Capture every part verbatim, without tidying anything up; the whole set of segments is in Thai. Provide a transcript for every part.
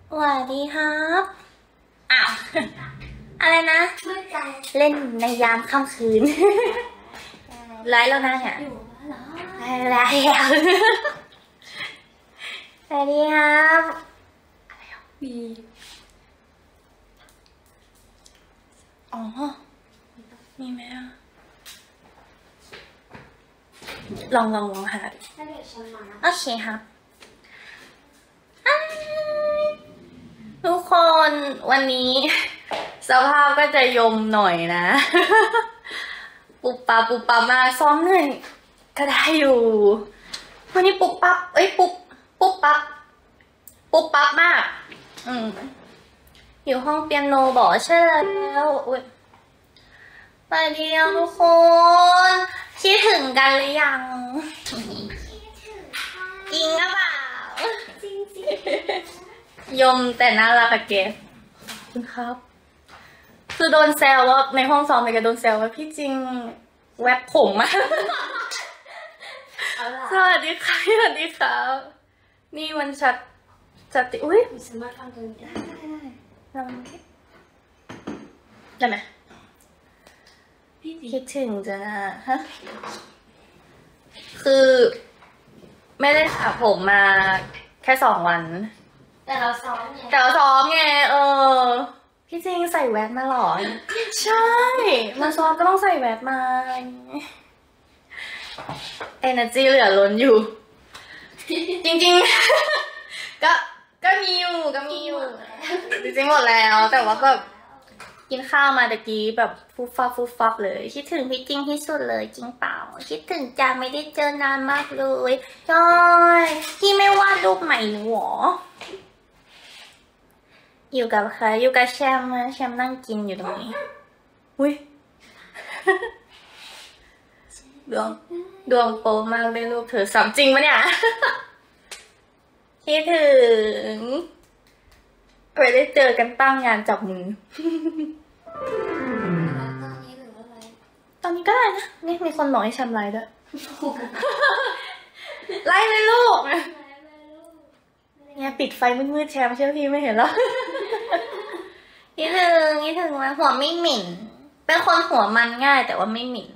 สวัสดีครับอ้าวอะไรนะเล่นในยามค่ำคืนไลฟ์แล้วนะเนี่ยไลฟ์แล้วสวัสดีครับมีอ๋อมีไหมอ่ะลองลองลองหาดิโอเคครับทุกคนวันนี้สภาพก็จะยมหน่อยนะปุบปับปุบปับมาซ้อมเหนื่อยก็ได้อยู่วันนี้ปุบปับเอ้ยปุบปุบปับปุบปับมากอืมอยู่ห้องเปียโนบอกใช่แล้วอุ้ยไปเที่ยวทุกคนคิดถึงกันหรือยังจริงหรือเปล่าจริงจริงยมแต่น่ารักอะเกฟขอบคุณครับคือโดนแซวว่าในห้องซ้อมเลยก็โดนแซวว่าพี่จริงแวบผมอะสวัสดีค่ะสวัสดีครับนี่มันชัดชัดติอุ้ยสามารถทำตรงนี้ได้ได้ได้ไหมคิดถึงจังอะฮะคือไม่ได้สระผมมาแค่สองวันแต่เราซ้อมไงแต่เราซ้อมไงเออพี่จริงใส่แวสมาหรอใช่มาซ้อมก็ต้องใส่แวสมาเอเนอร์จีเหลือล้นอยู่จริงๆก็ก็มีอยู่ก็มีอยู่จริงๆหมดแล้วแต่ว่าแบบกินข้าวมาตะกี้แบบฟุบฟับฟุบฟับเลยคิดถึงพี่จริงที่สุดเลยจริงเปล่าคิดถึงจังไม่ได้เจอนานมากเลยจอยพี่ไม่วาดรูปใหม่หนูหรออยู่กับใครอยู่กับแชมป์นะแชมป์นั่งกินอยู่ตรงนี้อุ้ยดวงดวงโปมากได้รูปเธอสามจริงปะเนี่ยคิดถึงไปได้เจอกันตั้งงานจับมือตอนนี้ก็ได้นะนี่มีคนบอกให้แชมป์ไลฟ์ด้วยไลฟ์เลยลูกเนี่ยปิดไฟมืดๆแชมป์เชื่อพี่ไม่เห็นหรอคิดถึงคิดถึงว่าหัวไม่หมิ่นเป็นคนหัวมันง่ายแต่ว่าไม่หมิ่น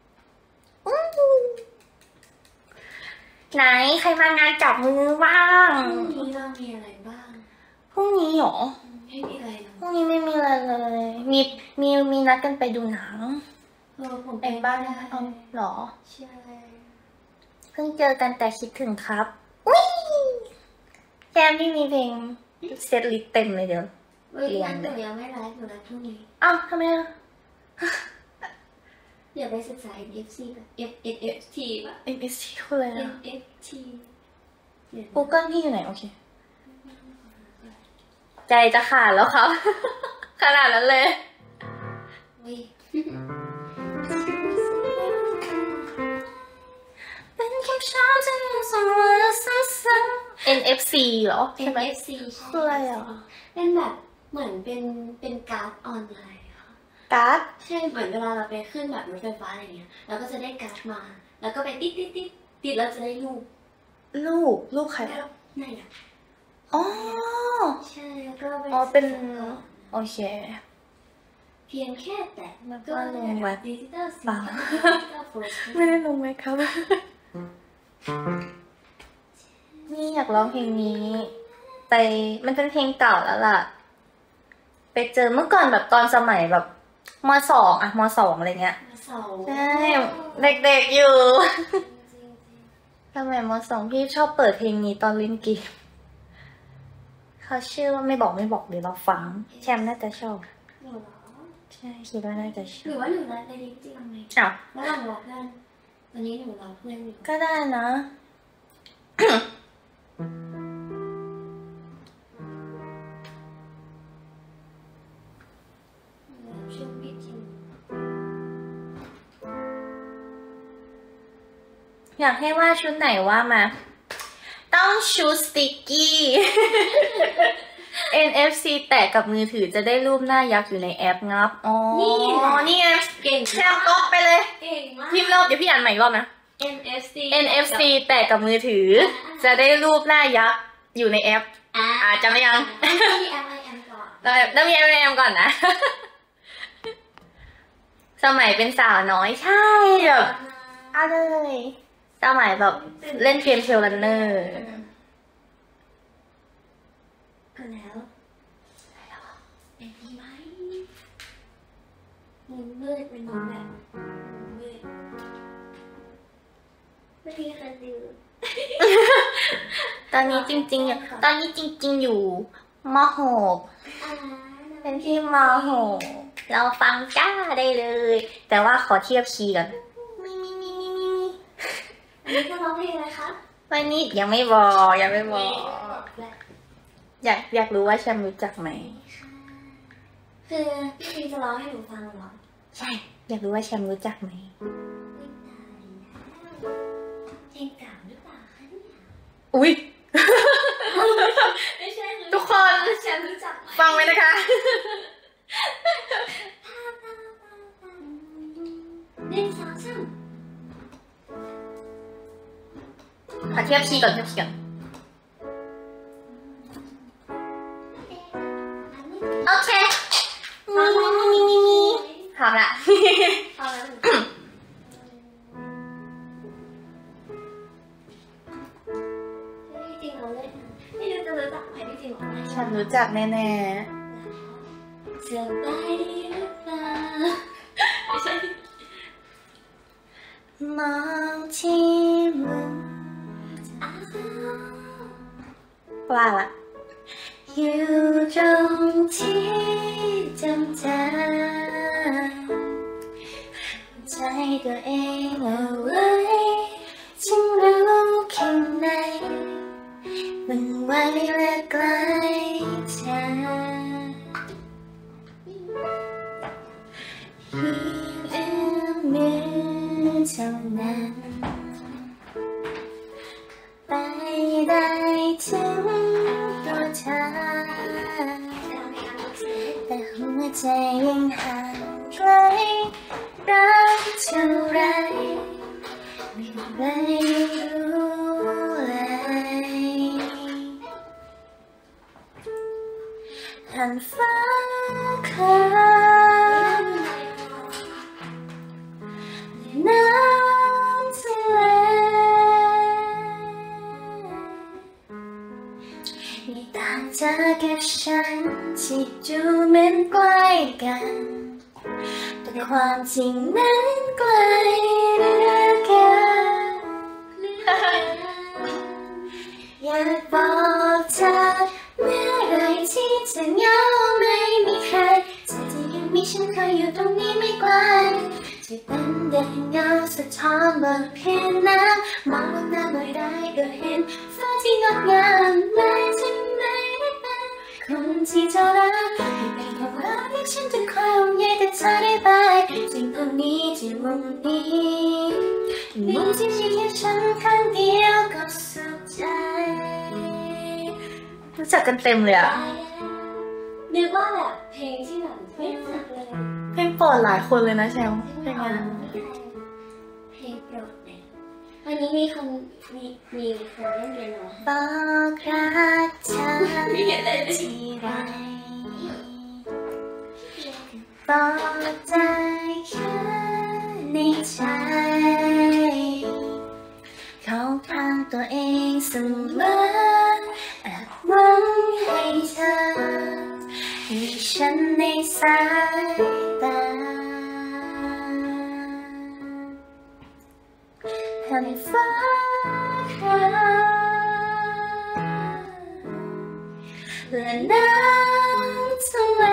ไหนใครมางานจับมือบ้างพรุ่งนี้เรามีอะไรบ้างพรุ่งนี้หรอไม่มีอะไรพรุ่งนี้ไม่มีอะไรเลยมีมีมีนัดกันไปดูหนังเออผมไปบ้านอ๋อหรอใช่เพิ่งเจอกันแต่คิดถึงครับอุ้ยแจมนี่มีเพลงเซตลิสต์เต็มเลยเดี๋ยวเรียนหนูยังไม่ไลฟ์หนูไลฟ์พรุ่งนี้อ้าวทำไมอ่ะเดี๋ยวไปศึกษา เอ็น เอฟ ซี แบบ เอฟ เอฟ ที ป่ะเอ็ม เอฟ ซี คืออะไรนะเอฟ ที Google พี่อยู่ไหนโอเคใจจะขาดแล้วครับขนาดนั้นเลยเป็นคำช้าจะยังสมรซ้ำๆ เอ็น เอฟ ซี เหรอเอ็น เอฟ ซีคืออะไรอ่ะเป็นแบบเหมือนเป็นเป็นการ์ดออนไลน์ค่ะการ์ดใช่เหมือนเวลาเราไปขึ้นแบบรถไฟฟ้าอะไรเงี้ยเราก็จะได้การ์ดมาแล้วก็ไปติดติดติดติดแล้วจะได้รูปรูปรูปใครไหนอ่ะอ๋อใช่แล้วก็อ๋อเป็นโอเคเพียงแค่แต่แล้วก็ลงเว็บดิจิตอลเปล่าไม่ได้ลงเว็บครับนี่อยากร้องเพลงนี้ไปมันเป็นเพลงเก่าแล้วล่ะไปเจอเมื่อก่อนแบบตอนสมัยแบบม.สองอะม.สองอะไรเงี้ยใช่เด็กๆอยู่สมัยม.สองพี่ชอบเปิดเพลงนี้ตอนเล่นเกมเขาชื่อว่าไม่บอกไม่บอกเดี๋ยวเราฟังแชมป์น่าจะชอบใช่คิดว่าน่าจะชอบหรือว่าหนูรักในจริงไหมอ้าวแล้วลองบอกกันวันนี้หนูรักเพื่อนอยู่ก็ได้นะอยากให้ว่าชุดไหนว่ามาต้องชุดสติกกี้ เอ็น เอฟ ซี แตะกับมือถือจะได้รูปหน้ายักษ์อยู่ในแอปงับอ๋อนี่นี่ไงเก่งแชมป์ก๊อปไปเลยเก่งมากพิมพ์รอบเดี๋ยวพี่อ่านใหม่อีกรอบนะเอ็น เอฟ ซีเอ็น เอฟ ซี แตะกับมือถือจะได้รูปหน้ายักษ์อยู่ในแอปอ่าจำได้ยังต้องมีแอปไอแอมก่อนต้องมีแอปไอแอมก่อนนะสมัยเป็นสาวน้อยใช่แบบเอาเลยสมัยแบบเล่นเกมเทลรันเนอร์ก็แล้วเป็นดีไหมมุมมืดเป็นมุมแบบมืดไม่มีใครดูตอนนี้จริงๆตอนนี้จริงๆอยู่ม.หกเป็นที่ม.หกเราฟังจ้าได้เลยแต่ว่าขอเทียบคีย์ก่อนมีมีมีมีมีอันนี้จะร้องเพลงอะไรคะวันนี้ยังไม่บอกยังไม่บอกอยากอยากรู้ว่าแชมป์รู้จักไหมคือพี่พีจะร้องให้หนูฟังหรอใช่อยากรู้ว่าแชมป์รู้จักไหมเพลงเก่าหรือเปล่าคะเนี่ยอุ้ยไม่ใช่ทุกคนแชมป์รู้จักฟังไว้นะคะหนึ่งสองสามขอเทียบคีย์ก่อนเทียบคีย์ก่อนโอเคมีมีมีมีมีพร้อมละพร้อมแล้วจริงเราเล่นไม่รู้จะรู้จักไหมจริงๆฉันรู้จักแน่ๆสบายดีหรือเปล่าไม่ใช่มองที่มึงว่าละอยู่ตรงที่จำใจใจตัวเองเอาไว้ฉันรู้ข้างในมันไว้และใกล้เธอเพียงเอื้อมมือเท่านั้นไปได้ถึงตัวเธอแต่หัวใจยังห่างไกลรักเท่าไรไม่รู้เลยหันฟ้าครามน้ำทะเลไม่ต่างจากกับฉันที่ดูเหมือนใกล้กันแต่ความจริงนั้นไกลเหลือเกินอยากบอกเธอเมื่อไรที่เธอเหงาไม่มีใครเธอจะยังมีฉันคอยอยู่ตรงนี้ไม่ไกลจะเป็นเด็กเงาสะท้อนบนเพนน้ำมองลงน้ำไม่ได้ก็เห็นฟ้าที่งดงามและฉันไม่ได้เป็นคนที่เธอรักไม่เป็นของเราที่ฉันจะคอยห่วงใยแต่เธอได้ไปสิ่งตรงนี้ที่มุมนี้มุมที่มีแค่ฉันคนเดียวก็สุขใจรู้จักกันเต็มเลยอะนึกว่าแบบเพลงที่แบบไม่รู้จักเลยเพลงโปรดหลายคนเลยนะแชมป์เพลงนั้นเพลงโปรดเนี่ยวันนี้มีคนมีมีคนเล่นเปียโนบอกรักเธอที่ไรบอกใจแค่ในใจเขาทางตัวเองเสมอแอบหวังให้เธอมีฉันในสายตาหันฟ้าครามและน้ำทะเล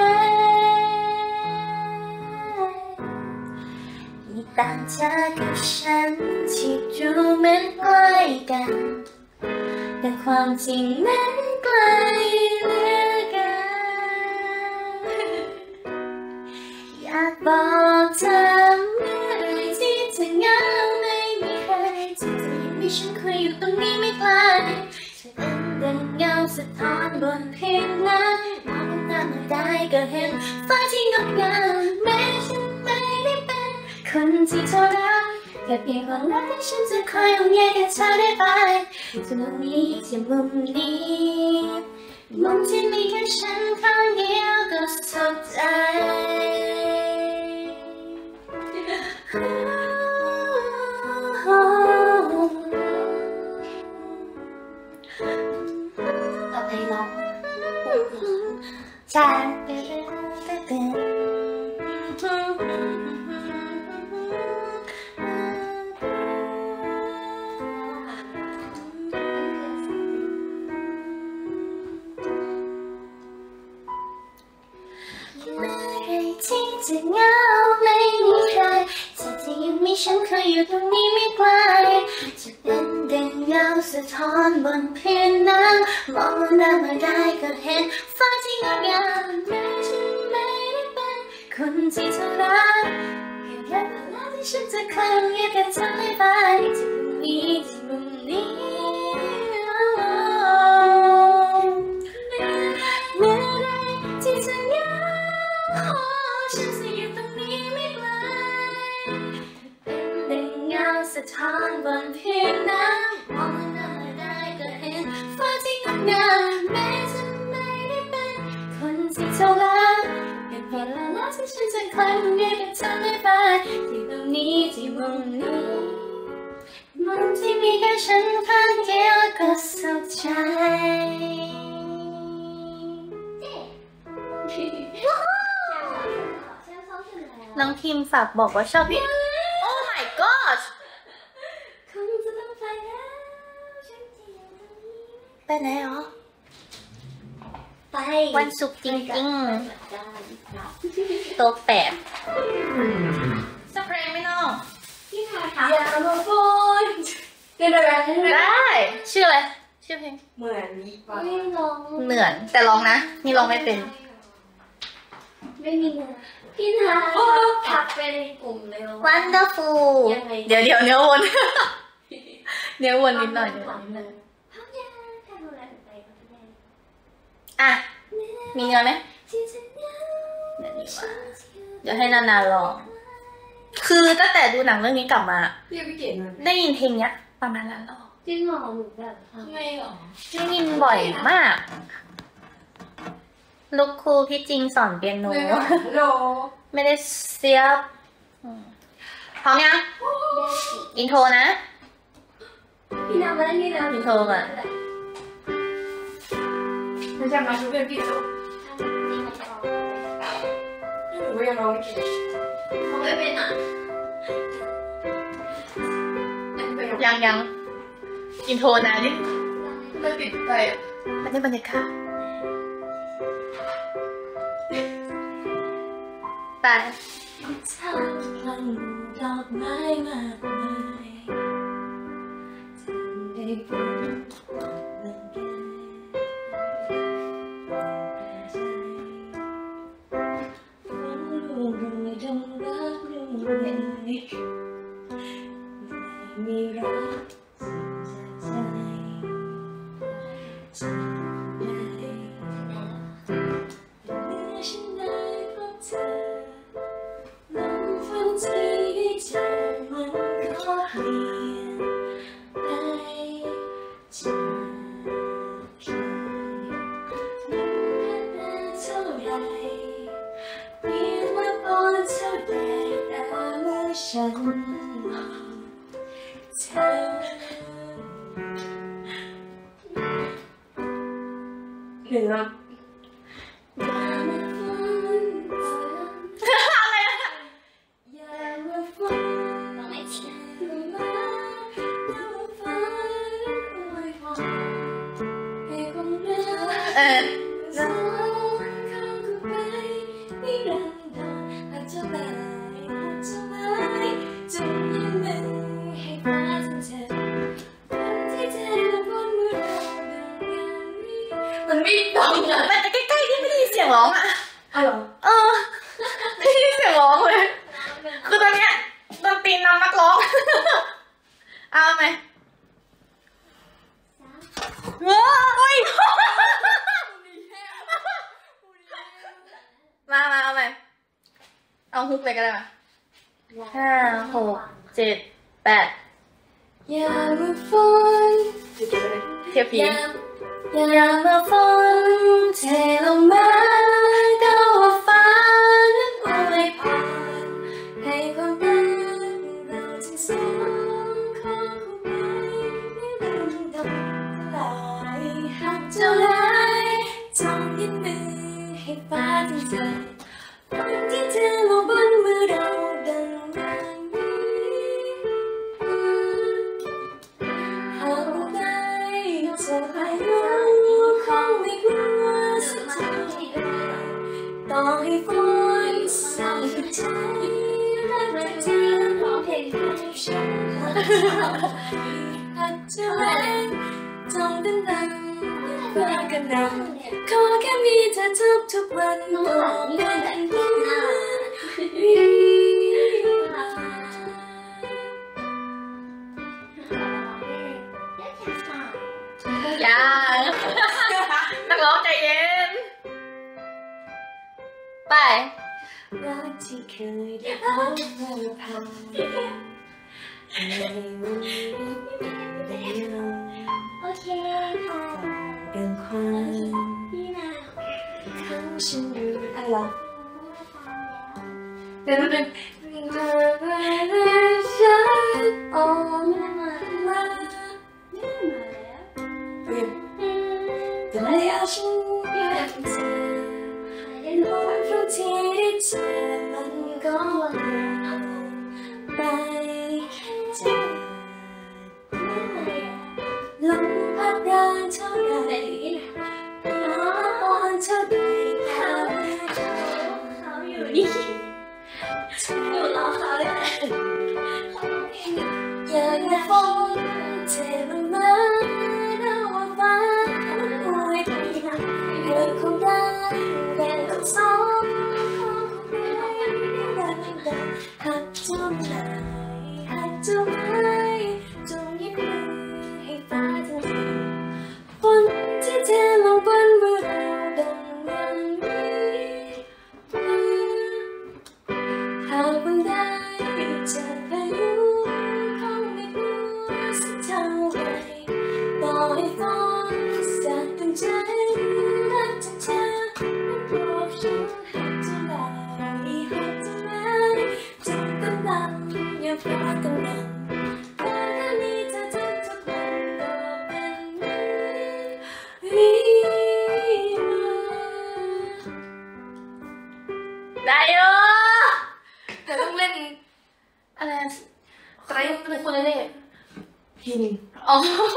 ไม่ต่างจากกับฉันที่ดูเหมือนใกล้กันแต่ความจริงนั้นไกลเหลือเกินอยากบอกเธอเมื่อไรที่เธอเหงาไม่มีใครที่จะยังมีฉันคอยอยู่ตรงนี้ไม่ไกลจะเป็นดังเงาสะท้อนบนเพลงนั้นมองหน้าไม่ได้ก็เห็นฟ้าที่งดงามแม้ฉันไม่ได้เป็นคนที่เธอรักแค่เพียงวันนั้นฉันจะคอยเอาแยกกับเธอได้ไปจากมุมนี้จากมุมนี้มุมที่มีแค่ฉันข้างเดียวก็สุขใจต่อไปร้องใช่ที่จะเหงาไม่มีใครแต่ที่ยังมีฉันเคยอยู่ตรงนี้ไม่ไกลจะเป็นดังเงาสะท้อนบนพื้นน้ำมองหน้ามาได้ก็เห็นฟ้าที่งดงามแม้ฉันไม่ได้เป็นคนที่เธอรักแค่เวลาที่ฉันจะคอยเงียบกับเธอไม่ไปจากมุมนี้จากมุมนี้เมื่อไรที่จะเหงาฉันจะอยู่ตรงนี้ไม่ไกลเป็นดังเงาสะท้อนบนพื้นน้ำมองหน้าได้ก็เห็นฟ้าที่งดงามแม้จะไม่ได้เป็นคนที่เธอรักเป็นเวลาแล้วที่ฉันจะคอยเงียบกับเธอไม่ไปที่ตรงนี้ที่มุมนี้มุมที่มีแค่ฉันข้างเดียวก็สุขใจน้องพิมฝากบอกว่าชอบพี่ โอ้ my god คงจะต้องไปแล้วฉันจะอยู่ตรงนี้ไปไหนหรอไปวันศุกร์จริงๆ ตัวแปดสเปรย์ไม่น้องพี่ค่ะอย่ามาพูดเดินอะไรได้ได้ ชื่ออะไร ชื่อเพลงเหมือนปะไม่ลองเหมือน แต่ร้องนะ นี่ร้องไม่เป็นไม่มีเงินพี่นาทักไปในกลุ่มเลยว่า Wonderful ยังไงเดี๋ยวเดี๋ยวเนื้อวน เนื้อวนนิดหน่อยเนื้อวนนิดหน่อยพักยาทำอะไรไปก็ได้อ่ะ มีเนื้อไหมที่จะเหงาเดี๋ยวนี้ว่าเดี๋ยวให้นานาลอง คือตั้งแต่ดูหนังเรื่องนี้กลับมาพี่พี่เก๋มันได้ยินเพลงเนี้ยประมาณล้านรอบจริงเหรอหนูแบบทำไมหรอได้ยินบ่อยมาก ลูกครูพี่จริงสอนเปียโนฮัลโหลไม่ได้เสียบอืมพร้อมยัง อินโทรนะพี่นามาเล่นนี่แล้วอินโทรก่อนไม่ใช่มาชุดเป็นพี่ตุ๊กหนูยังร้องไม่เก่งเขาไม่เป็นอ่ะยังยังอินโทรนะนี่ไม่ติดไปอ่ะไม่ได้บรรยากาศไปทำมันดอกไม้มากมายทำได้เพียงออกกำลังกายใจฝันรู้รวยดงรักรู้รวยไม่มีรักสิ่งจากใจจำได้เมื่อฉันได้พบเธอน้ำฝันที่ได้เจอมันก็เปลี่ยนไปจากเคยมันผ่านมาเท่าไรเปลี่ยนมาบนเท่าใดแต่เมื่อฉันเธอหนึ่งอ่ะอย่ามาฝันฝันอะไรอะอย่ามาฝันต้องไม่ทิ้งมาอย่ามาฝันอวยพรให้คนรักเออสองข้างกูไปนิรันดรหากจะไปหากจะไม่จงยืนมือให้ฟ้าทั้งเธอวันที่เธอและบนมือเราเดินงานนี้มันไม่ตรงอ่ะมันใกล้ๆที่ไม่ได้ยินเสียงร้องอะอ๋อเหรอเออไม่ได้ยินเสียงร้องเลย คือตอนเนี้ยดนตรีนำนักร้อง เอาไหมเฮ้ยมามาเอาไหมเอาฮุกเลยก็ได้มาห้าหกเจ็ดแปดยามฝนจะเก็บอะไรเทียบพียามยามฝนเทลงมาก็ว่าฟ้านั้นอวยพรให้ความรักเราทั้งสองคงไว้ไม่ลืมทำลายหากเจ้าร้ายจงยื่นมือให้ฟ้าทั้งใจฝันที่เธอลงบนมือเราดังวันนี้หากเราได้จะไปรู้คงไม่กลัวสักเท่าใดต่อให้ฝนสั่งใจรักเธอร้องเพลงให้ฉันหากเจะแรงจงเป็นดังฟ้ากันดังขอแค่มีเธอทุกทุกๆวันก็เป็นเพื่อนวิมานยังนักร้องใจเย็น ไปรักที่เคยได้พบเมื่อผ่านในวันนี้ได้ยังโอเคค่ะเป็นความพี่นาข้างฉันอยู่อะไรเดี๋ยวนึงเธอไปเลยฉันออกมานี่มาแล้วเฮ้ยแต่ไม่อยากฉันอยากเธอเห็นวันทุกที่ได้เจอมันก็วนไปเจอลมพัดแรงเท่าไรร้อนเท่าใดเขาเขาอยู่นี่อยู่รอเขาเลยอยากให้ฝนเทลงมาแล้วว่าฟ้าอวยพรเรื่องของเราแค่เราสองคนคงไม่ได้ดังหากเจ้าไม่หากเจ้าไม่จงยิ้มมือให้ฟ้าทั้งทีฝนที่เทลงบนมือเราดังวันนี้หากวันใดจะพายุคงไม่กลัวสักเท่าไรต่อให้ฝนสาดดวงใจรักจากเธอมันบอกฉันให้เท่าไรให้เท่านั้นจงเป็นลำอย่าพลาดกันดังแค่มีเธอทุกทุกๆวันก็เป็นเหมือนวิมานได้เยอะแต่ต้องเล่นอะไรอะไตรเป็นคนเล่นพินอ๋อ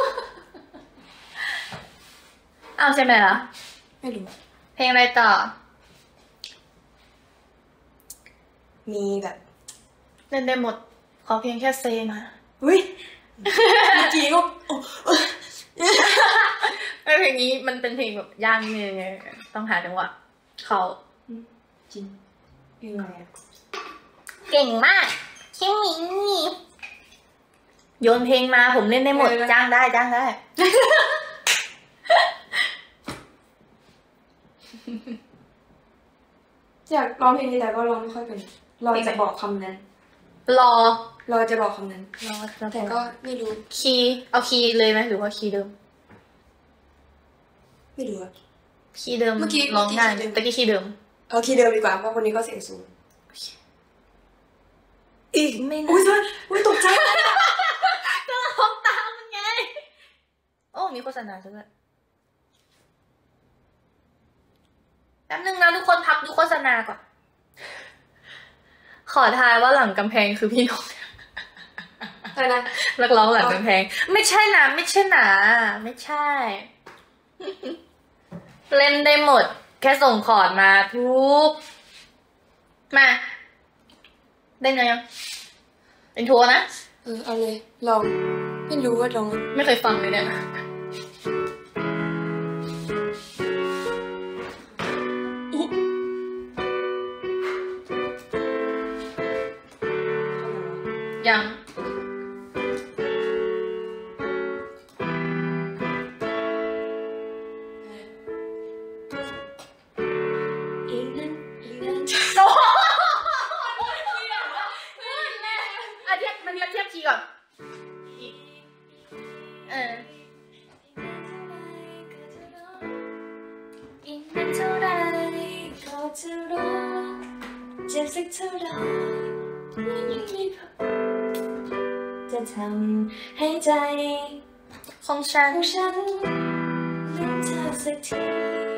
เอาใช่ไหมล่ะไม่รู้เพลงอะไรต่อมีแบบเล่นได้หมด ขอเพียงแค่เซมาอุ้ยเมื่อกี้ก็โอ้ไม่เพลงนี้มันเป็นเพลงแบบย่างนิดนึงไงต้องหาจังหวะเขาจริงยังไงอะเก่งมากคิมินี่โยนเพลงมาผมเล่นได้หมด จ้างได้จ้างได้อยากร้องเพลงนี้แต่ก็ร้องไม่ค่อยเป็นรอจะบอกคำนั้นรอรอจะบอกคำนั้นรอแล้วแต่ก็ไม่รู้คีย์เอาคีย์เลยไหมหรือว่าคีย์เดิมไม่รู้อะคีย์เดิมเมื่อกี้ร้องได้เมื่อกี้ตะกี้คีย์เดิมเอาคีย์เดิมดีกว่าเพราะคนนี้ก็เสียงสูงอีกไม่นานอุ้ยสวยอุ้ยตกใจก็ร้องตามมันไง โอ้มีโฆษณาด้วยแป๊บนึงนะทุกคนพักดูโฆษณาก่อน ขอทายว่าหลังกำแพงคือพี่นกอะไรนะนักร้องหลังกำแพง ไม่ใช่นะไม่ใช่หนาไม่ใช่ เล่นได้หมด แค่ส่งคอร์ดมาทุก มาเล่นยังเป็นทัวร์นะเออเอาเลยลองไม่รู้ว่าลองไม่เคยฟังเลยเนี่ย ยังอีกนั้นอีกนั้นโอ้โหอ่ะเทียบมันเทียบคีย์ก่อนจะรู้เจ็บสักเท่าไรมันยังไม่พอจะทำให้ใจของฉันของฉันลืมเธอสักที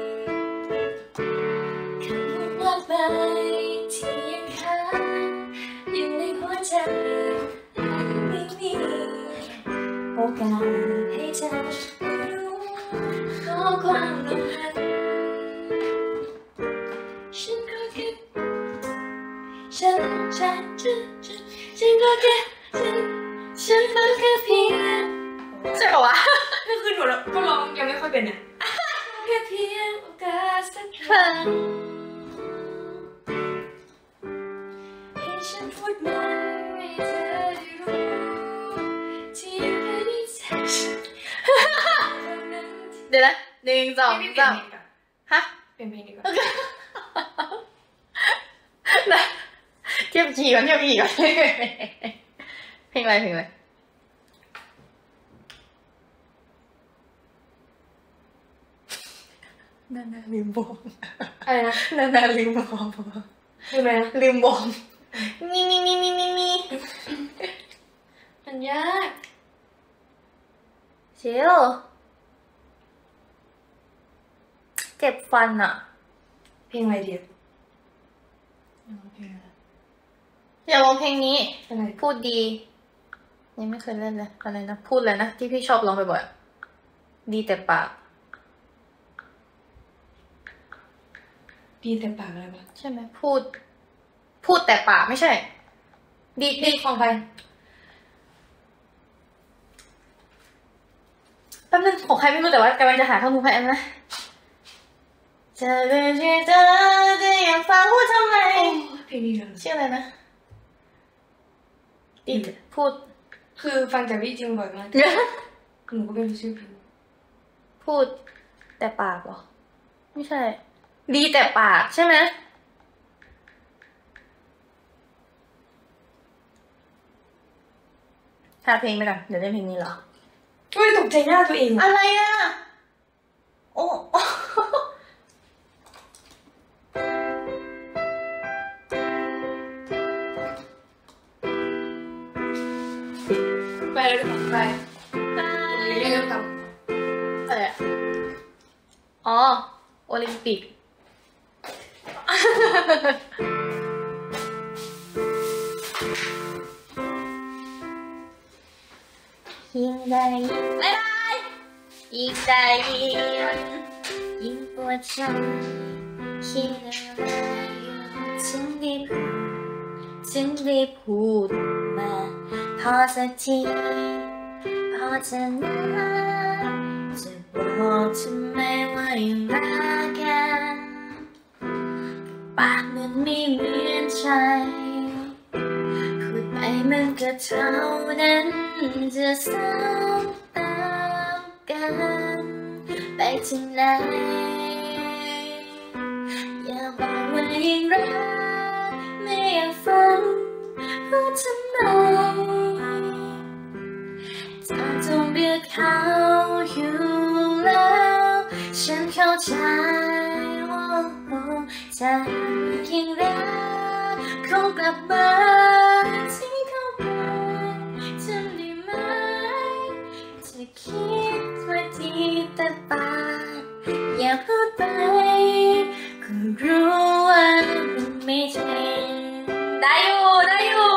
คำพูดมากมายที่ยังค้างอยู่ในหัวใจไม่มีโอกาสให้เธอรู้ขอความลงหักฉันก็แค่ฉันฉันฉันฉันฉันก็แค่ฉันฉันก็แค่เพียงใช่ปะวะก็คือหนูก็ร้องยังไม่ค่อยเป็นอ่ะแค่เพียงโอกาสสักครั้งให้ฉันพูดมันให้เธอได้รู้ที่อยู่ภายในใจฉันเดี๋ยวนะหนึ่งสองสามฮะเป็นเพลงดีกว่าเทียบจีก่อนเทียบจีก่อนเพลงอะไรเพลงอะไรนานาลืมบอมอะไรนะนานาลืมบอมลืมอะไรนะลืมบอมนี่นี่นี่นี่นี่นี่มันยากเชียวเจ็บฟันอะเพลงอะไรดีอย่าร้องเพลงนี้พูดดียังไม่เคยเล่นเลยอะไรนะพูดเลยนะที่พี่ชอบร้องบ่อยๆดีแต่ปากดีแต่ปากอะไรบ้างใช่ไหมพูดพูดแต่ปากไม่ใช่ดีดีของใครแป๊บนึงของใครไม่รู้แต่ว่ากำลังจะหาข้อมูลให้นะจะเป็นที่เธอจะอยากฟังพูดทำไมเพลงนี้เหรอชื่ออะไรนะดีพูดคือฟังจากพี่จริงบ่อยมากหนูก็ไม่รู้ชื่อเพลงพูดแต่ปากหรอไม่ใช่ดีแต่ปากใช่ไหมหาเพลงไปก่อนเดี๋ยวเล่นเพลงนี้เหรออุ้ยตกใจหน้าตัวเองอะไรอ่ะโอ้ไปเลยไปไปเรียนต่ออะไรอ่ะอ๋อโอลิมปิกยิ่งได้ไม่ได้ยิ่งได้ยิ่งปวดใจคิดอะไรอยู่ถึงได้พูดถึงได้พูดมาพอสักทีพอจะนะจะบอกทำไมว่ายังรักกันปากมันไม่เหมือนใจพูดไปมันก็เท่านั้นจะซ้ำตามกันไปถึงไหนอย่าบอกว่ายังรักไม่อยากฟังพูดทำไมถ้าต้องเลือกเขาอยู่แล้วฉันเข้าใจว่าถ้ายังรักคงกลับมาทิ้งเขาไปทำได้ไหมจะคิดว่าดีแต่ปากอย่าพูดไปก็รู้ว่ามันไม่ใช่ได้อยู่ได้อยู่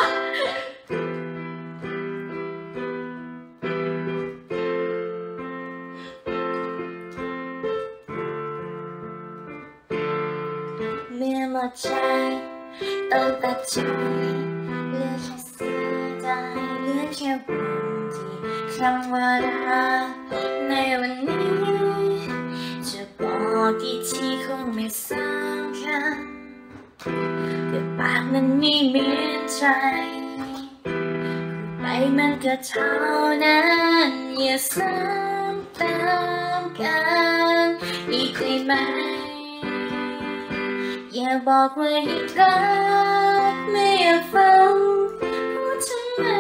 เมื่อหมดใจต้องตัดใจเหลือแค่เสียดายเหลือแค่วันที่คำว่ารักในวันนี้จะบอกกี่ทีคงไม่สำคัญแต่ปากมันไม่เหมือนใจไปมันก็เท่านั้นอย่าซ้ำตามกันอีกได้ไหมอย่าบอกว่ายังรักไม่อยากฟังพูดทำไม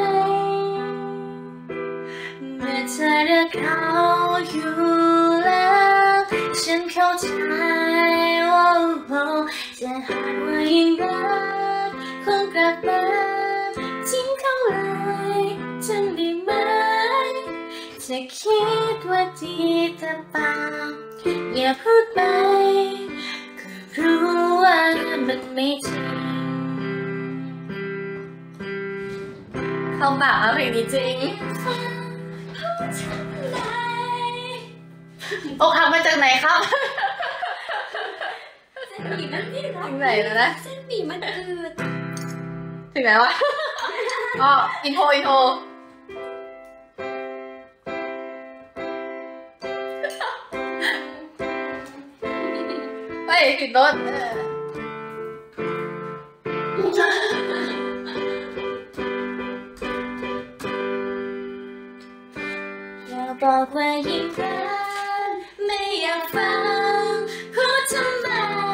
เมื่อเธอรักเขาอยู่แล้วฉันเข้าใจว่าจะหากว่ายังรักคงกลับมาทิ้งเขาเลยจำได้ไหมจะคิดว่าดีแต่เปล่าอย่าพูดไปก็รู้ว่ามันไม่จริงเข้าปากเพลงนี้จริงโอ้คำมาจากไหนครับเส้นหมี่มันไม่รักถึงไหนแล้วนะเส้นหมี่มันอืดถึงไหนวะอ๋ออินโทรอินโทรไปผิดโน้ตอย่าบอกว่ายิ่งรักไม่อยากฟังพูดทำไม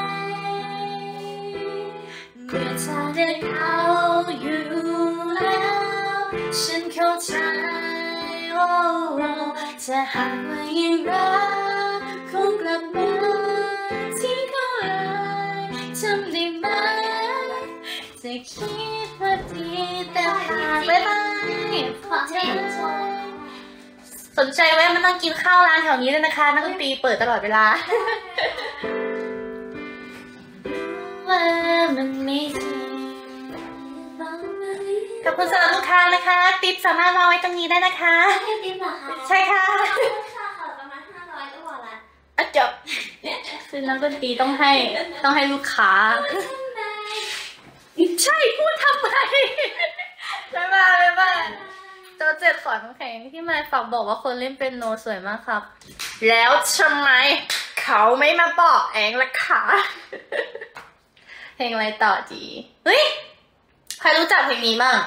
เมื่อเธอได้เอาอยู่แล้วฉันเข้าใจโอ้ถ้าหากว่ายิ่งรักคงกลับมาทิ้งเขาเลยจำได้ไหมจะคิดว่าดีแต่หากไม่ได้ขอให้เธอสนใจแวะมานั่งกินข้าวร้านแถวนี้เลยนะคะนักดนตรีเปิดตลอดเวลาว่ามันไม่จริงขอบคุณสำหรับลูกค้านะคะติ๊บสามารถวางไว้ตรงนี้ได้นะคะให้ติ๊บเหรอคะใช่ค่ะค่าขอประมาณห้าร้อยก็พอละอ่ะจบคือนักดนตรีต้องให้ต้องให้ลูกค้าใช่พูดทำไมบ๊ายบายบ๊ายบายโจเจ็ดขอน้ำแข็งที่มาฝากบอกว่าคนเล่นเป็นโนสวยมากครับแล้วทำไมเขาไม่มาบอกเองล่ะคะเพลงอะไรต่อดีเฮ้ยใครรู้จักเพลงนี้บ้าง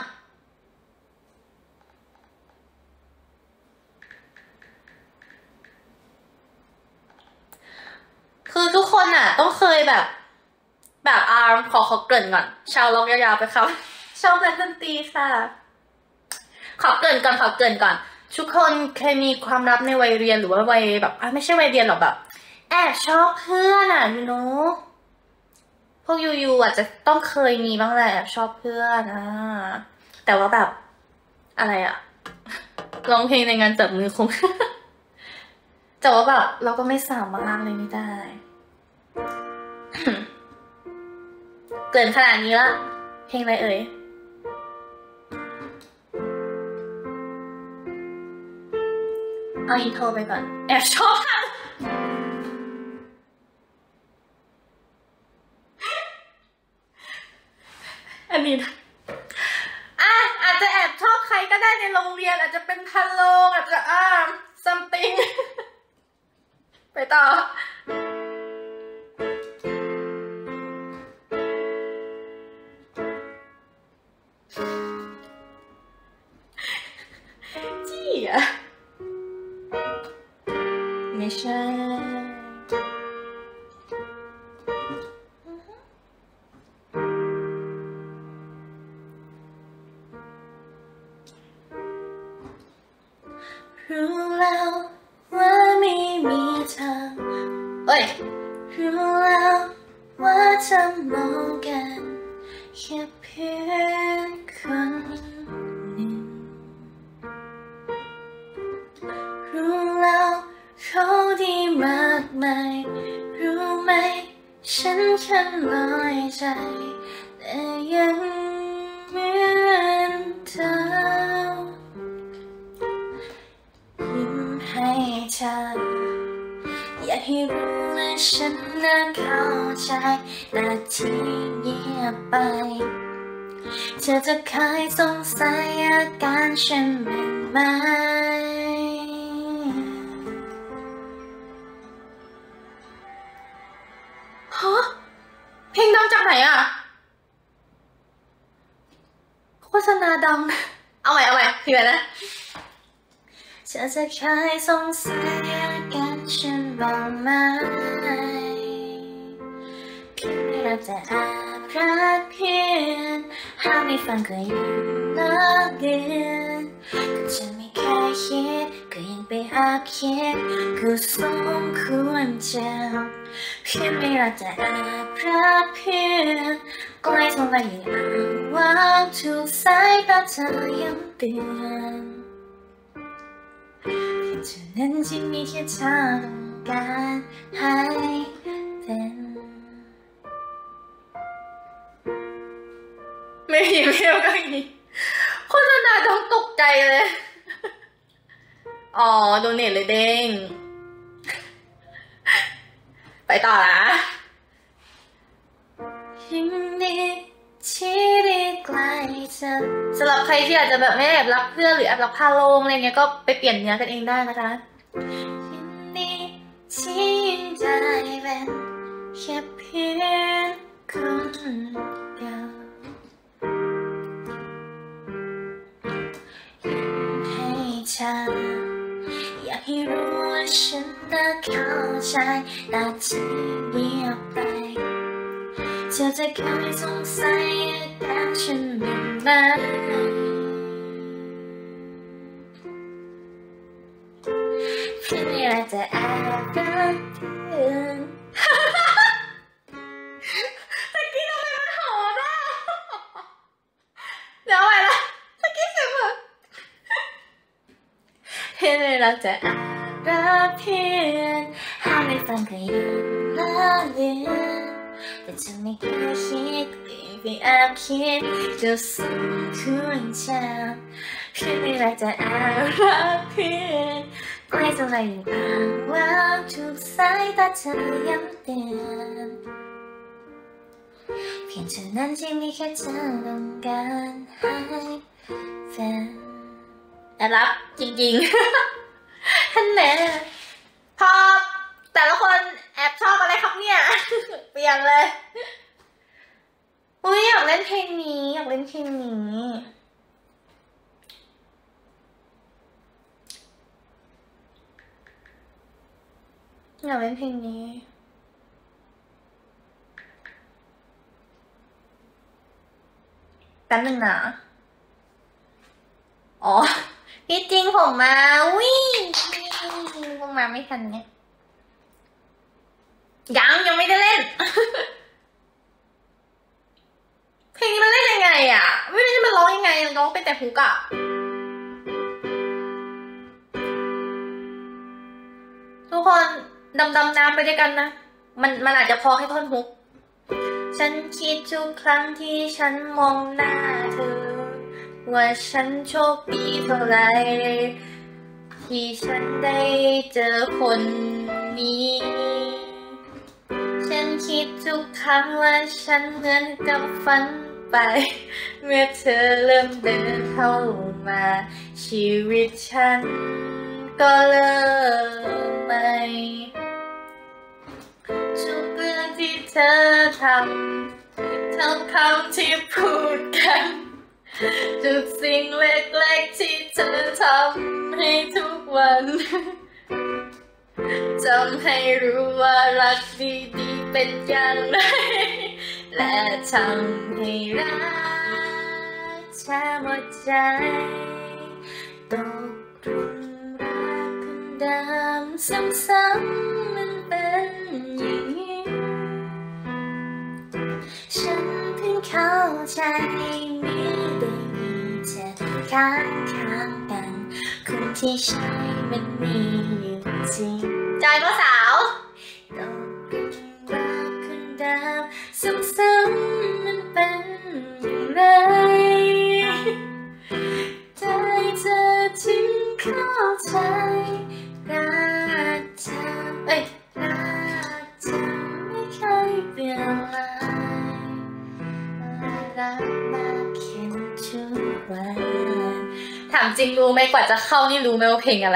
คือทุกคนอ่ะต้องเคยแบบแบบอาร์มขอขอเกริ่นก่อนชาวล็อกยาวๆไปครับชอบเล่นดนตรีค่ะขอเกริ่นก่อนขอเกริ่นก่อนทุกคนเคยมีความลับในวัยเรียนหรือว่าวัยแบบอ่ะไม่ใช่วัยเรียนหรอกแบบแอบชอบเพื่อนอ่ะยูโน่พวกยูยูอาจจะต้องเคยมีบ้างแหละแอบชอบเพื่อนอ่ะแต่ว่าแบบอะไรอ่ะร้องเพลงในงานจับมือคงแต่ว่าแบบเราก็ไม่สามารถเลยไม่ได้เกินขนาดนี้ละเพลงอะไรเอ่ยเอาอินโทรไปก่อนแอบชอบอันนี้นะอ่ะอาจจะแอบชอบใครก็ได้ในโรงเรียนอาจจะเป็นพันโลงอาจจะอ่า something ไปต่อจี้อ่ะไม่ใช่รู้แล้วว่าไม่มีทางเอ้ยรู้แล้วว่าจะมองกันแค่เพียงคนหนึ่งรู้แล้วเขาดีมากมายรู้ไหมฉันแค่น้อยใจแต่ยังเหมือนเธอยิ้มให้เธออยากให้รู้และฉันน่าเข้าใจแต่ที่เงียบไปเธอจะเคยสงสัยอาการฉันไหมฮะเพลงดังจากไหนอ่ะโฆษณาดังเอาใหม่เอาใหม่พี่ไปนะเธอจะเคยสงสัยอาการฉันบ้างไหมเพียงเราจะแอบรักเพียงหาไม่ฟังก็ยิ่งน่าเกลียดก็จะไม่เคยคิดก็ยังไปหาเขียนคือสมควรจะเพียงไม่รักจะแอบรักเพียงใกล้เท่าไรยังอ้างว้างทุกสายตาเธอย้ำเตือนเพียงเธอนั้นที่มีแค่เธอต้องการให้เป็นไม่มีเพียวก็อย่างนี้โฆษณาต้องตกใจเลย อ๋อโดเนทเลยเด้ง ไปต่อนะยินดีที่ได้ใกล้เธอสำหรับใครที่อาจจะแบบไม่แอบรักเพื่อนหรือแอบรักพาโลงอะไรเงี้ยก็ไปเปลี่ยนเนื้อกันเองได้นะคะยินดีที่ยังได้เป็นแค่เพียงคนเดียวให้เธออยากให้รู้ว่าฉันน่ะเข้าใจแต่ที่เงียบไปเธอจะเคยสงสัยอาการฉันบ้างไหมเพียงไม่อยากจะแอบรักเพื่อนตะกี้ทำไมมันหอนอ่ะเดี๋ยวไปละตะกี้เสียงเหมือนเพียงไม่อยากจะแอบรักเพื่อนห้ามไม่ฟังก็ยังละเลือนแต่เธอไม่เคยคิดไปแอบคิดจะสูงขึ้นเธอเพียงไม่อยากจะแอบรักเพื่อนใกล้เท่าไรยังอ้างว้างทุกสายตาเธอย้ำเตือนเพียงเธอนั้นที่มีแค่เธอต้องการให้แฟนแอบรับจริงๆท่านแม่พอแต่ละคนแอบชอบอะไรครับเนี่ย เปลี่ยนเลยอุ้ยอยากเล่นเพลงนี้อยากเล่นเพลงนี้อยากเล่นเพลงนี้แป๊บนึงนะอ๋อที่จริงผมมาวิ่งผมมาไม่ทันเนี่ยยังยังไม่ได้เล่น เพลงนี้มันเล่นยังไงอ่ะไม่รู้จะมันร้องยังไงร้องเป็นแต่ฮุกอ่ะทุกคนดำดำน้ำไปด้วยกันนะมันมันอาจจะพอให้ท่อนฮุกฉันคิดทุกครั้งที่ฉันมองหน้าเธอว่าฉันโชคดีเท่าไรที่ฉันได้เจอคนนี้ฉันคิดทุกครั้งว่าฉันเหมือนกับฝันไปเมื่อเธอเริ่มเดินเข้ามาชีวิตฉันก็เริ่มใหม่ทุกเรื่องที่เธอทำทุกคำที่พูดกันทุกสิ่งเล็กๆที่เธอทำให้ทุกวันจำให้รู้ว่ารักดีๆเป็นอย่างไรและทำให้รักเธอหมดใจตกหลุมรักคนเดิมซ้ำๆมันเป็นอย่างนี้ฉันเพิ่งเข้าใจมีได้มีเธอข้างข้างกันคนที่ใช่มันมีอยู่จริงใจพ่อสาวตกหลุมรักคนเดิมซ้ำๆมันเป็นอย่างไรใจเธอถึงเข้าใจรักเธอเอ้ยรักเธอไม่เคยเปลี่ยนเลยรักมากแค่ทุกวันถามจริงรู้ไหมกว่าจะเข้านี่รู้ไหมว่าเพลงอะไร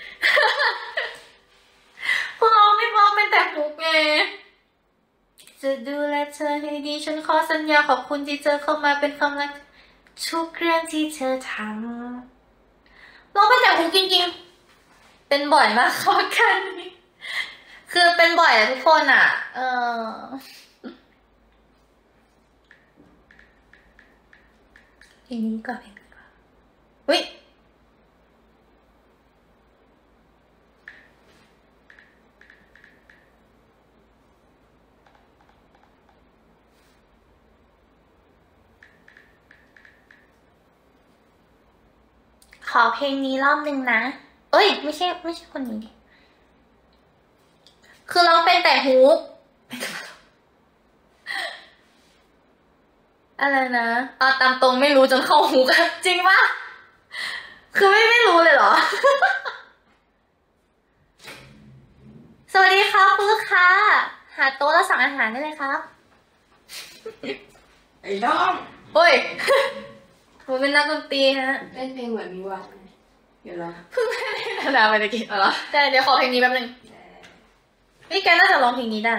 พวกเราไม่พร้อมเป็นแต่ฮุกไงจะดูแลเธอให้ดีฉันขอสัญญาขอบคุณที่เธอเข้ามาเป็นความรักทุกเรื่องที่เธอทำร้องเป็นแต่ฮุกจริงๆเป็นบ่อยมากขอกันคือเป็นบ่อยอะทุกคนอะเออเพลงนี้ก่อนเพลงนี้ก่อนอุ้ยอเพลงนี้รอบนึงนะเอ้ยไม่ใช่ไม่ใช่คนนี้ดิคือร้องเป็นแต่ฮุกอะไรนะอ่ะตามตรงไม่รู้จนเข้าฮุกจริงปะคือไม่ไม่รู้เลยเหรอ สวัสดีครับคุณลูกค้าหาโต๊ะแล้วสั่งอาหารได้เลยครับไอ้น้องโอ้ยผมเป็นนักดนตรีฮะเล่นเพลงเหมือนมีวะเดี๋ยวรอเพิ่งไม่ได้เล่นนานไปตะกี้เอาเหรอแต่เดี๋ยวขอเพลงนี้แป๊บนึงนี่แกน่าจะร้องเพลงนี้ได้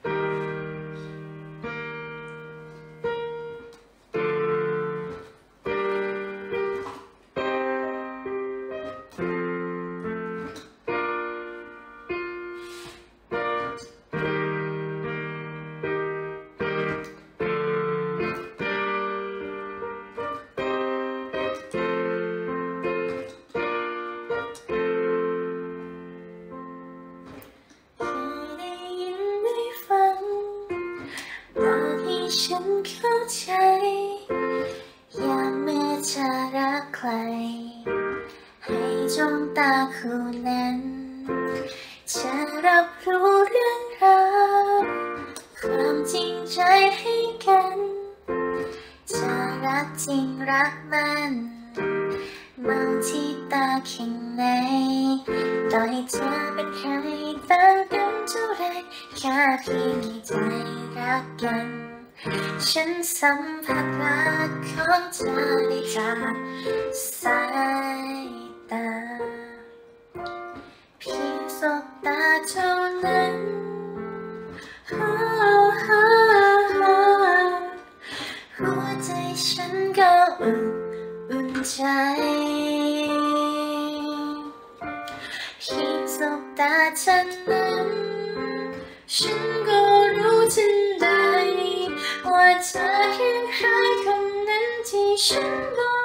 ฉันเข้าใจอยากเมื่อจะรักใครให้จ้องตาคู่นั้นจะรับรู้เรื่องราวความจริงใจให้กันจะรักจริงรักมันมองที่ตาแค่ไหนต่อให้เธอเป็นใครต่างกันเท่าไรแค่เพียงในใจรักกันฉันสัมผัสรักของเธอได้จากสายตาเพียงสบตาเท่านั้นหัวใจฉันก็อุ่นอุ่นใจเพียงสบตาเท่านั้นฉันก็รู้ทันใดว่าเธอคือใครคนนั้นที่ฉันรอ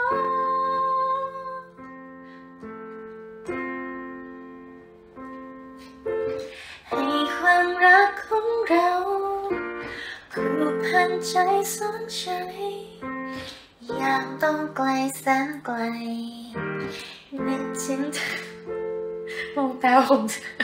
ให้ความรักของเราผูกพันใจสองใจยามต้องไกลแสนไกลนึกถึงเธอมองตาผม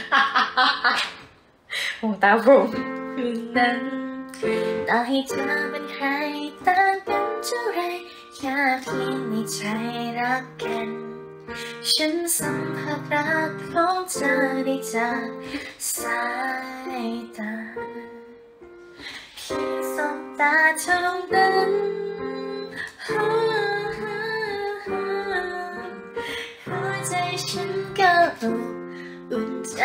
มองตาผมคืนนั้นต่อให้เธอเป็นใครต่างกันเท่าไรแค่เพียงในใจรักกันฉันสัมผัสรักของเธอได้จากสายตาเพียงสบตาเท่านั้นหัวใจฉันก็อุ่นใจ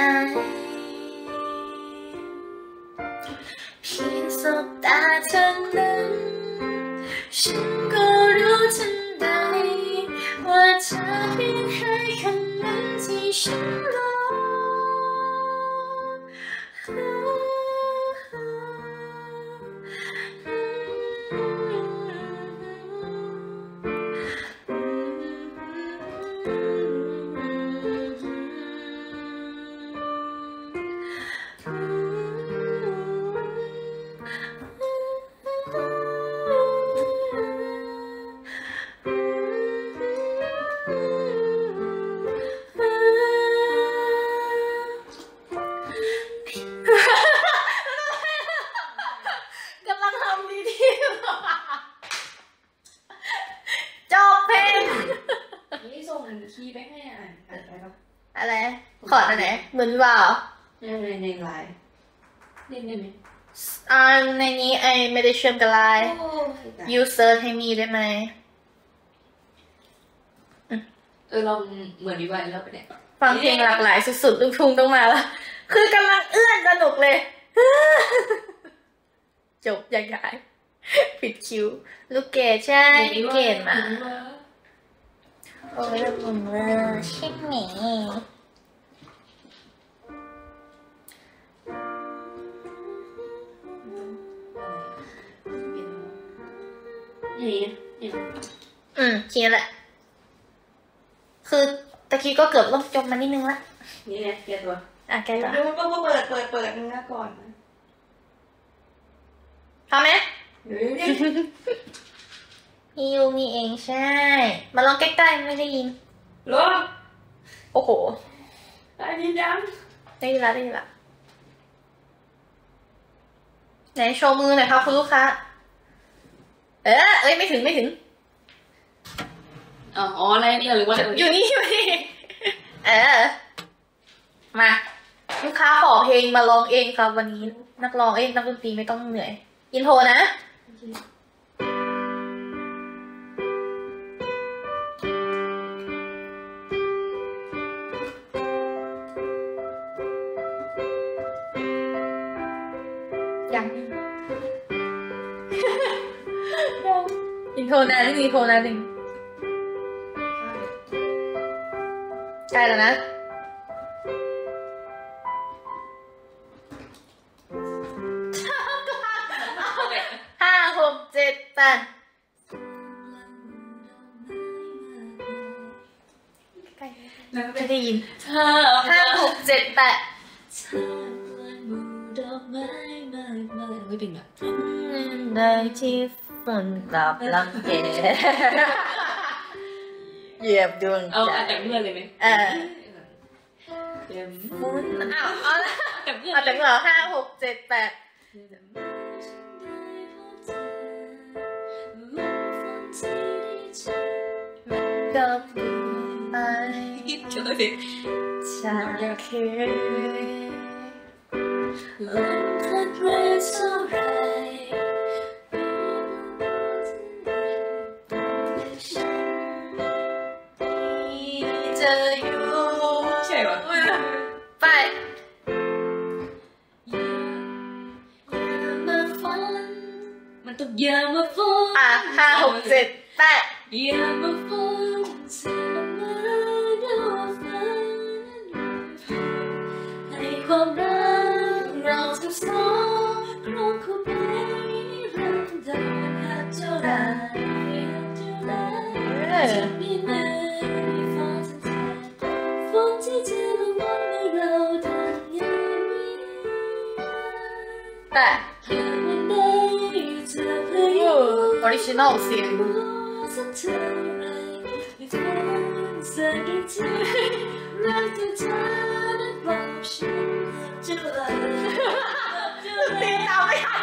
เพียงสบตาเท่านั้นฉันก็รู้ทันใดว่าเธอเป็นใครคนนั้นที่ฉันรอคีย์ไปให้อ่านอ่านไปปะอะไรขอดอันไหนเหมือนว่าในในในไลน์เล่นได้ไหมอ่าในนี้ไอไม่ได้เชื่อมกับไลน์ ยูเซิร์ชให้มีได้ไหมเออลองเหมือนดีไว้แล้วไปเนี่ยฟังเพลงหลากหลายสุดๆลูกทุ่งต้องมาแล้วคือกำลังเอื้อนสนุกเลย จบยังไงผิดคิวลูกเกดใช่ลูกเกดมาโอ้ยลูกบุญเวอร์ใช่ไหมนี่นี่อืมทีนี้แหละคือตะกี้ก็เกือบล่มจมมานิดนึงละนี่ไงเกียร์ตัวอ่ะแกต่อดูก็เปิดเปิดเปิดนึงนะก่อนนะทำไหมเดี๋ยวนี้มียูมีเองใช่มาลองใกล้ๆไม่ได้ยินหรอโอ้โหได้ยินยังได้ยินละได้ยินละไหนโชว์มือหน่อยครับคุณลูกค้าเออเอ้ยไม่ถึงไม่ถึงอ๋ออ๋ออะไรนี่หรือว่าอยู่นี่อยู่นี่เออมาลูกค้าขอเพลงมาร้องเองครับวันนี้นักร้องเองนักดนตรีไม่ต้องเหนื่อยอินโทรนะยังอินโทรนะนี่อินโทรนะหนึ่งใกล้แล้วนะห้าหกเจ็ดแปดไม่ได้ยินห้าหกเจ็ดแปดไม่เป็นแบบได้ที่ฝนกลับลังเกเหยียบดวงเอาแต่เมื่อเลยไหมเออเดี๋ยวมุนอ้าวเอาละเอาแต่เมื่อห้าหกเจ็ดแปดก็ไปเจอดิจากคืนลมพัดแรงเท่าไรจะอยู่ใช่หรอไปมันต้องอย่ามาฟ้องอ่ะห้าหกเจ็ดแปดอย่ามาฟ้องเสียมาดูฝันให้ความรักเราทั้งสองครองคู่ไปรักเดินหากเท่าไรเท่าไรจะมีไหมฟ้าจะแทนฝนที่จะลงมาเมื่อเราทำอย่างนี้แต่หากวันใดจะพยายามออริจินอลเสียงสักเท่าไรไม่ทนสักกี่ทีรักที่เธอนั้นบอกฉันจะลาเตียตามไม่ทัน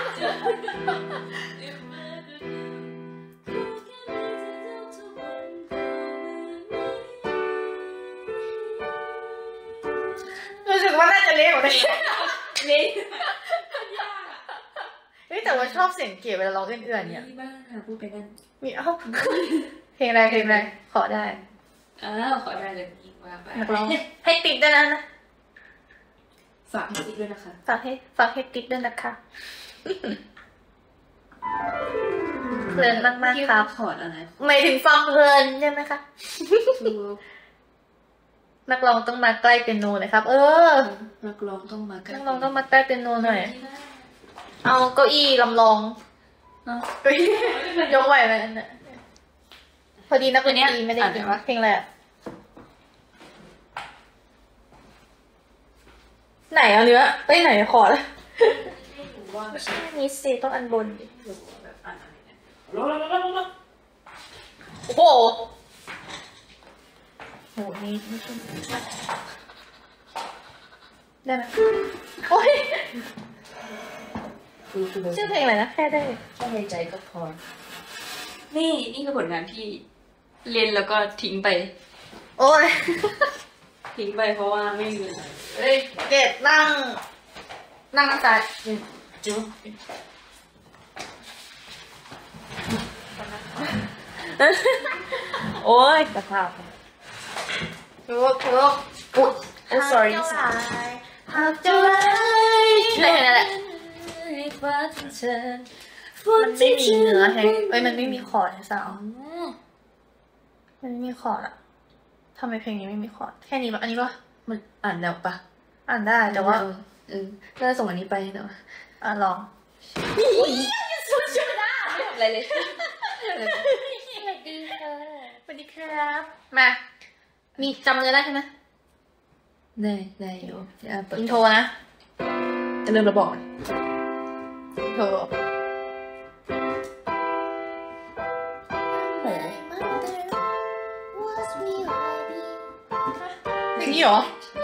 รู้สึกว่าน่าจะเละกว่านี้เละเฮ้ยแต่ว่าชอบเสียงเก๋เวลาร้องเอื้อนๆเนี่ยมีบ้างค่ะพูดไปกันมีเอ้าเพลงอะไรเพลงอะไรขอได้อ้าวขอได้เลยอีกว่าไปนักร้องให้ติ๊กด้วยนะฝากให้ติ๊กด้วยนะคะฝากให้ฝากให้ติ๊กด้วยนะคะเพลินมากๆครับขอดอะไรไม่ถึงฟังเพลินใช่ไหมคะนักร้องต้องมาใกล้เปียโนเลยครับเออนักร้องต้องมาใกล้นักร้องต้องมาใกล้เปียโนหน่อยเอาเก้าอี้ลำลองเก้าอี้ยกไหวไหมเนี่ยพอดีนักดนตรีไม่ได้ยินเพลงอะไรไหนเอาเนื้อไปไหนขอแล้วนี่สิต้องอันบนโอ้โหโหนี่ได้ไหมโอ้ยชื่อเพลงอะไรนะแค่ได้แค่ในใจก็พอนี่นี่คือผลงานที่เรียนแล้วก็ทิ้งไปโอ้ยทิ้งไปเพราะว่าไม่มีเวลาเอ้ยเกดนั่งนั่งน้ำตาจุ๊บโอ้ยกระเพราทุกทุกอุ๊ยโอ้ sorry หักเจ้าไรได้แค่นั้นแหละมันไม่มีเนื้อให้เอ้ยมันไม่มีคอร์ดให้สาวมันไม่มีคอร์ดอะทำไมเพลงนี้ไม่มีคอร์ดแค่นี้ปะอันนี้ปะมันอ่านแล้วปะอ่านได้แต่ว่าเออน่าจะส่งอันนี้ไปแต่ว่าอ่ะลองสุดยอดนะไม่ทำอะไรเลยสวัสดีค่ะสวัสดีครับมามีจำเนื้อได้ใช่ไหมได้ได้อยู่อินโทรนะจะเริ่มระบอกอินโทรโหนี้เหรอ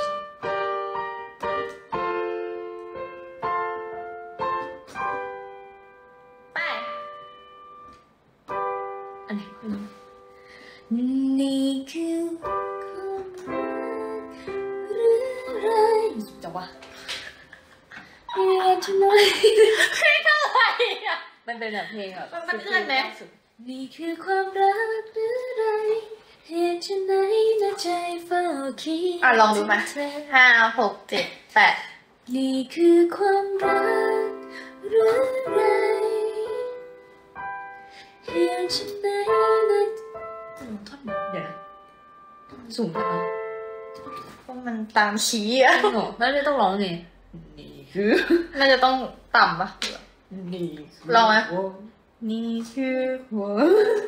ไปอันนี้นี่คือความรักหรืออะไรจังวะเรียนจะน้อยเพลงอะไรอ่ะมันเป็นแบบเพลงแบบมันเอื้อนไหมนี่คือความรักหรืออะไรเหตุฉันไหนนะใจเฝ้าคิดอ่ะลองดูมาห้าหกเจ็ดแปดนี่คือความรักหรืออะไรเหตุฉันไหนนะท่อนเดี๋ยวนะสูงไปไหมเพราะมันตามชี้อ่ะหรอแล้วจะต้องร้องไงนี่คือน่าจะต้องต่ำปะนี่ลองไหมนี่คือหัว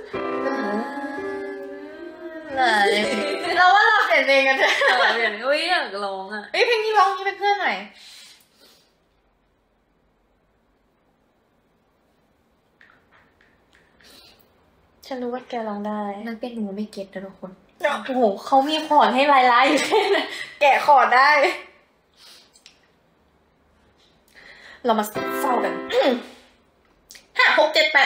เลยเราว่าเราเปลี่ยนเพลงกันเถอะเปลี่ยนอุ้ยอยากร้องอ่ะเฮ้ยเพลงนี้ร้องนี้เป็นเพื่อนหน่อยฉันรู้ว่าแกร้องได้นั่นเป็นหนูไม่เก็ตนะทุกคนโอ้โหเขามีคอร์ดให้ลายลายอยู่แค่นั้นแกะคอร์ดได้เรามาเศร้ากันห้าหกเจ็ดแปด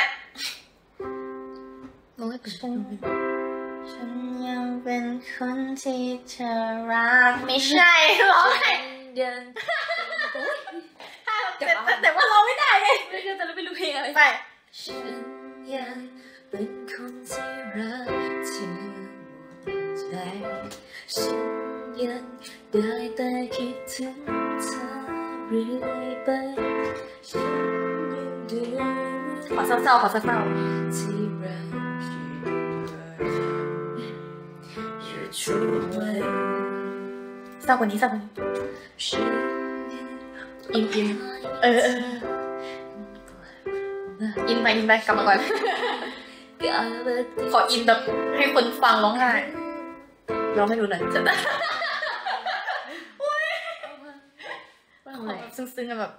ร้องให้เป็นฉันฉันยังเป็นคนที่เธอรักไม่ใช่ร้องให้ยังห้าหกเจ็ดแปดแต่ว่าร้องไม่ได้ไงไม่รู้แต่เราไม่รู้เพลงอะไรไปฉันยังเป็นคนที่รักเธอหมดใจฉันยังได้แต่คิดถึงเธอเรื่อยไปฉันยังดูขอเศร้าๆขอเศร้าๆที่รักอยู่ช่วยเศร้ากว่านี้เศร้ากว่านี้อินอินเออเอออินไปอินไปกลับมาก่อนขออินแบบให้คนฟังร้องไห้ร้องให้ดูหน่อยจะได้ซึ้งๆกันแบบ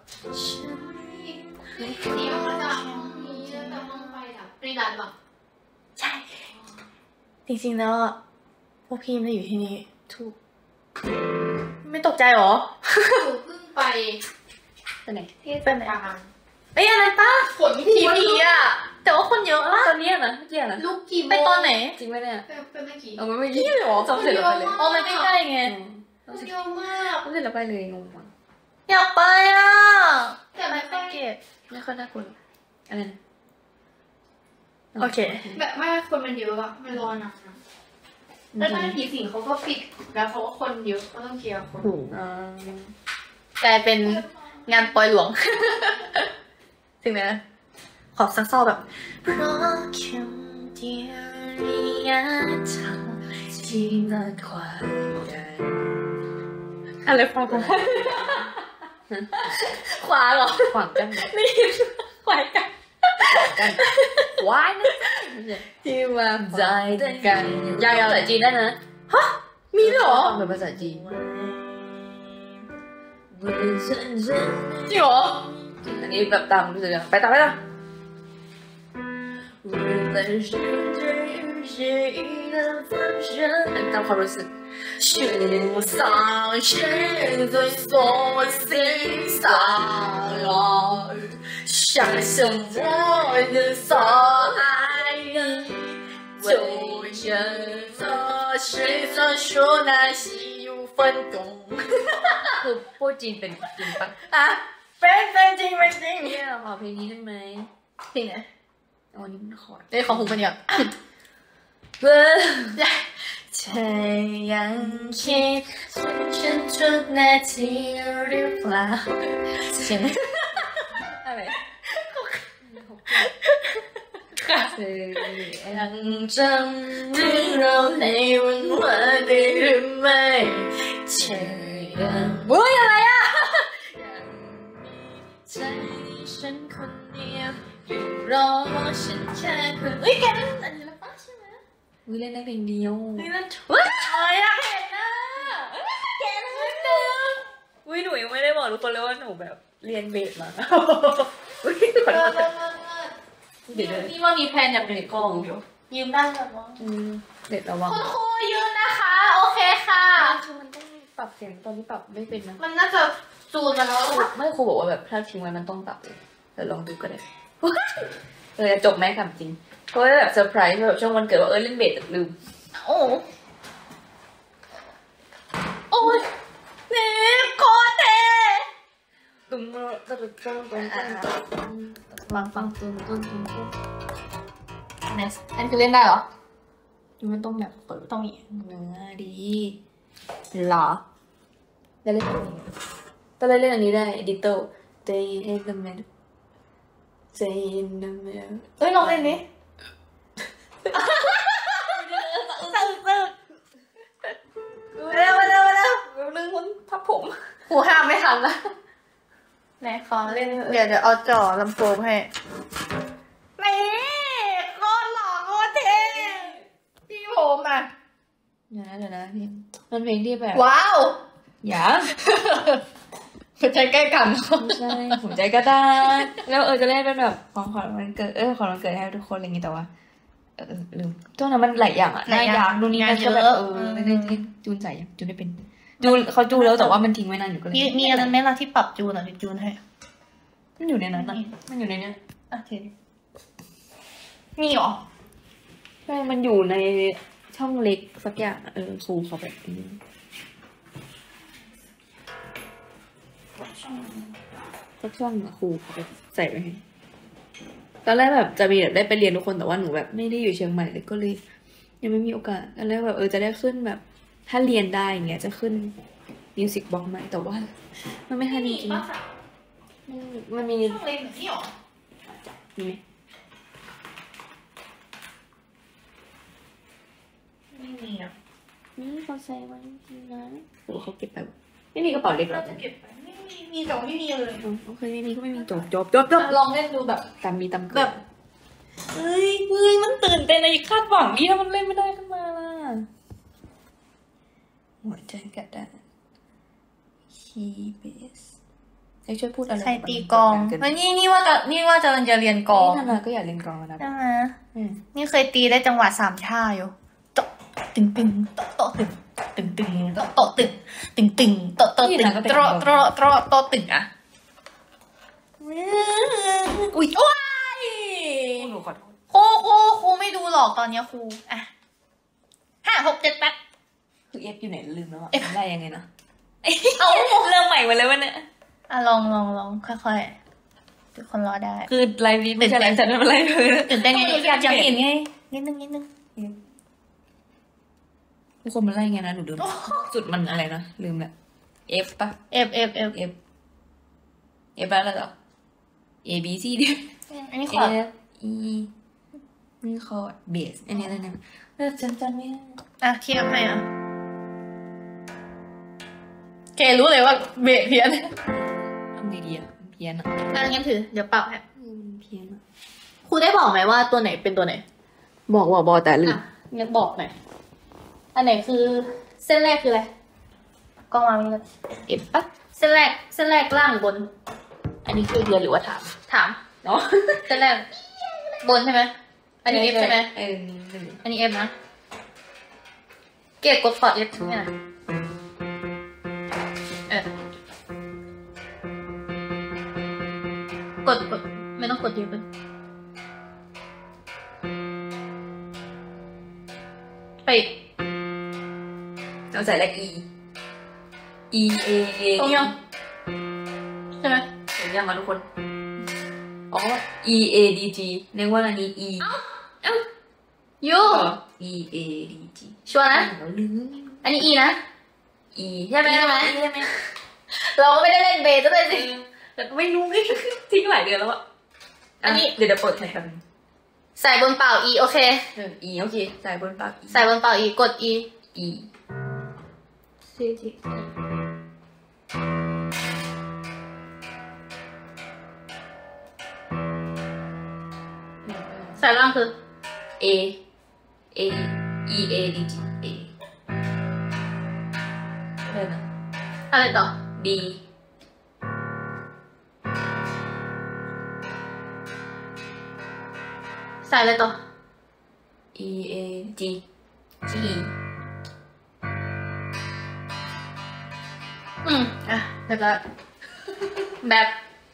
นี่มันจะมีเรื่องกับห้องไฟดับไม่ดับหรอใช่จริงๆแล้วพวกพี่ไม่อยู่ที่นี่ถูกไม่ตกใจหรอหนูเพิ่งไปไปไหนที่สนามไอ้อะไรป้าฝนทีพีอ่ะแต่ว่าคนเยอะมากตอนนี้นะเมื่อกี้นะลูกกี่โมงไปตอนไหนจริงไหมเนี่ยเป็นเมื่อกี้เอาเมื่อกี้หรอจำเสร็จแล้วไปเลยอ๋อมันใกล้ๆไงเยอะมากจำเสร็จแล้วไปเลยงงมั้งอยากไปอ่ะแต่ไม่ค่อยเก็บไม่ค่อยน่ากลัวอะไรนะโอเคแบบไม่คนมันเยอะอะมันรอนานแล้วตอนผีสิงเขาก็ปิดแล้วเขาก็คนเยอะก็ต้องเคลียร์คนกลายเป็นงานปล่อยหลวงถึงไหมขอสักเศร้าแบบเพราะคำเดียวระยะทางที่น่าขวางกันอะไรขวางกันขวางเหรอขวางกันนี่ขวางกันขวางนะที่มาใจกันยาวๆภาษาจีนได้นะฮะมีด้วยเหรอเป็นภาษาจีนจริงเหรออันนี้แบบตามรู้สึกยังไปต่อไปต่อตามความรู้สึก就像是在锁心上了相信我的所爱你就这这是所说那些有分动คือพูดจีนเป็นจริงปะอ่ะเป็นเป็นจริงเป็นจริงเนี่ยขอเพลงนี้ได้ไหมเพลงไหนวันนี้มันขอเอ้ยขอหูมันก่อนเว้ยเธอยังคิดฉันทุกนาทีหรือเปล่าเสียงอะไรเธอยังจำเรื่องเราในวันวานได้หรือไม่เธอยังเฮ้ยอะไรอ่ะยังมีใจฉันคนเดียวอยู่รอฉันแค่คนเฮ้ยแกนั่นอันนี้แล้วป่ะใช่ไหมวิเล่นได้เพลงเดียววิเล่นเฮ้ยอยากเห็นนะแกนั่นนึงวิหนูยังไม่ได้บอกทุกคนเลยว่าหนูแบบเรียนเบสมาวิขอโทษเดี๋ยวนี่ว่ามีแพลนอยากเป็นกองอยู่ยืมได้หรอเด็ดระวังคุณครูยืมนะคะโอเคค่ะคือมันต้องปรับเสียงตอนนี้ปรับไม่เป็นนะมันน่าจะจูนมาแล้วไม่ครูบอกว่าแบบถ้าทิ้งไว้มันต้องปรับเลยเดี๋ยวลองดูก็ได้เออจะจบไหมคำจริงเพราะว่าแบบเซอร์ไพรส์แบบช่วงวันเกิดว่าเออเล่นเบสแต่ลืมโอ้โอ้ยนี่โคตรเท่ตุ้มตุ้มตุ้มตุ้มตุ้มฟังฟังตุ้มตุ้มตุ้มตุ้มเนี่ยอันคือเล่นได้เหรอมันต้องแบบเปิดต้องมีเนื้อดีหรอได้เล่นอันนี้ตอนแรกเล่นอันนี้ได้ดิจิตอล Day in the middle Day in the middle เอ้ยลองเล่นนี้ตึกตึกเร็วเร็วเร็วลืมคนทับผมกูห้ามไม่ทันละไหนขอเล่นเดี๋ยวเดี๋ยวเอาจ่อลำโพงให้นี่โคตรหล่อโคตรเท่พี่ผมอ่ะเดี๋ยวนะเดี๋ยวนะพี่มันเพลงที่แบบว้าวอย่าหัวใจใกล้กันไม่ใช่ผมใจก็ได้แล้วเออจะเล่นเป็นแบบของขวัญวันเกิดเออของวันเกิดให้ทุกคนอะไรอย่างงี้แต่ว่าเออลืมช่วงนั้นมันหลายอย่างอะหน้ายางนู่นนี่นั่นก็แบบเออไม่ได้เล่นจูนใส่ยังจูนได้เป็นจูนเขาจูนแล้วแต่ว่ามันทิ้งไว้นานอยู่ก็เลยมีมีอะไรไหมล่ะที่ปรับจูนอ่ะจูนให้มันอยู่ในนั้นอะมันอยู่ในเนี้ยโอเคมีเหรอใช่มันอยู่ในช่องเล็กสักอย่างอะเออครูเขาแบบอืมสักช่องอะครูเขาแบบใส่ไว้ให้ตอนแรกแบบจะมีแบบได้ไปเรียนทุกคนแต่ว่าหนูแบบไม่ได้อยู่เชียงใหม่เลยก็เลยยังไม่มีโอกาสตอนแรกแบบเออจะได้ขึ้นแบบถ้าเรียนได้อย่างเงี้ยจะขึ้นมิวสิกบล็อกไหมแต่ว่ามันไม่ทันจริงๆมันมีช่องเล็กแบบนี้เหรอมีไหมไม่มีอ่ะนี่เขาใส่ไว้จริงนะหรือเขาเก็บไปไม่มีกระเป๋าเล็กหรอเราจะเก็บไปไม่มีมีแต่ว่าไม่มีเลยโอเคไม่มีก็ไม่มีจบจบจบจบลองเล่นดูแบบตามมีตามเกิดแบบเฮ้ยเฮ้ยมันตื่นเต้นอะไรคาดหวังนี่ถ้ามันเล่นไม่ได้ขึ้นมาล่ะหัวใจกระดาษคีย์เบสให้ช่วยพูดอะไรใครตีกลองเฮ้ยนี่นี่ว่าจะนี่ว่าจะจะเรียนกลองนี่นานาก็อยากเล่นกลองนะใช่ไหมอืมนี่เคยตีได้จังหวะสามท่าอยู่โตะตึงตึงโตะโตะตึงตึงตึงโตะโตะตึงตึงตึงโตะโตะตึงโตะโตะโตะโตะตึงอ่ะอุ้ยว้ายหนูขอโทษครูครูครูไม่ดูหรอกตอนนี้ครูอ่ะห้าหกเจ็ดแปดคือเอฟอยู่ไหนลืมแล้วอ่ะได้ยังไงนะเอาเริ่มใหม่หมดเลยวันเนี้ยอ่ะลองลองลองค่อยๆทุกคนรอได้คือไลฟ์นี้ไม่ใช่ไลฟ์ฉันไม่เป็นไรเลยตื่นเต้นไงอยากอยากเห็นไงนิดนึงนิดนึงทุกคนมันไล่ไงนะหนูลืมจุดมันอะไรนะลืมแหละ F ปะ F F F F F อะไรเหรอ A B C D อันนี้ขอ F E นี่คอร์ดเบสอันนี้อะไรนะเออจำจำไม่ได้อ่ะเทียบให้อ่ะเกรู้เลยว่าเบสเพี้ยนทำไงดีอะเพี้ยนอะอ่ะงั้นถือเดี๋ยวปรับให้เออมันเพี้ยนอะครูได้บอกไหมว่าตัวไหนเป็นตัวไหนบอกบอกบอกแต่ลืมอ่ะงั้นบอกหน่อยอันไหนคือเส้นแรกคืออะไรกล้องวางนี่เลยเอฟปะเส้นแรกเส้นแรกล่างบนอันนี้คือเรียนหรือว่าถามถามเนาะเส้นแรกบนใช่ไหมอันนี้ F ใช่ไหมเออหนึ่งอันนี้ F นะเกรดกดคอร์ด F เนี่ยนะเออกดกดไม่ต้องกดเยอะเลยไปเราใส่เลข E E A A ตรงยังใช่ไหมเห็นยังมาทุกคนอ๋อ E A D G เรียกว่าอันนี้ E ยู E A D G ชัวร์นะเราลืมอันนี้ E นะ E ใช่ไหมใช่ไหมใช่ไหมเราก็ไม่ได้เล่นเบสด้วยสิแต่ก็ไม่รู้ไงทิ้งหลายเดือนแล้วอะอันนี้เดี๋ยวเดี๋ยวเปิดแข่งกันใส่บนเป่า E โอเคเออ E โอเคใส่บนปาก E ใส่บนเป่า E กด E E C G ใส่ล่างคือ A A E A D G A อะไรนะอะไรต่อ D ใส่อะไรต่อ E A G G อืมอ่ะเรียบร้อยแบบ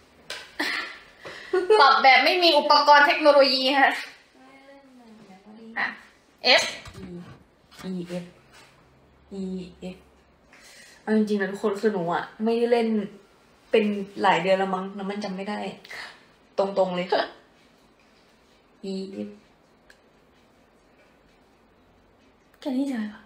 ตอบแบบไม่มีอุปกรณ์เทคโนโลยีฮะอ่ะ F E F E F เอาจริงๆนะทุกคนคือหนูอะไม่ได้เล่นเป็นหลายเดือนแล้วมั้งแล้วมันจำไม่ได้ ตรงๆเลย E F แค่นี้ใช่ปะ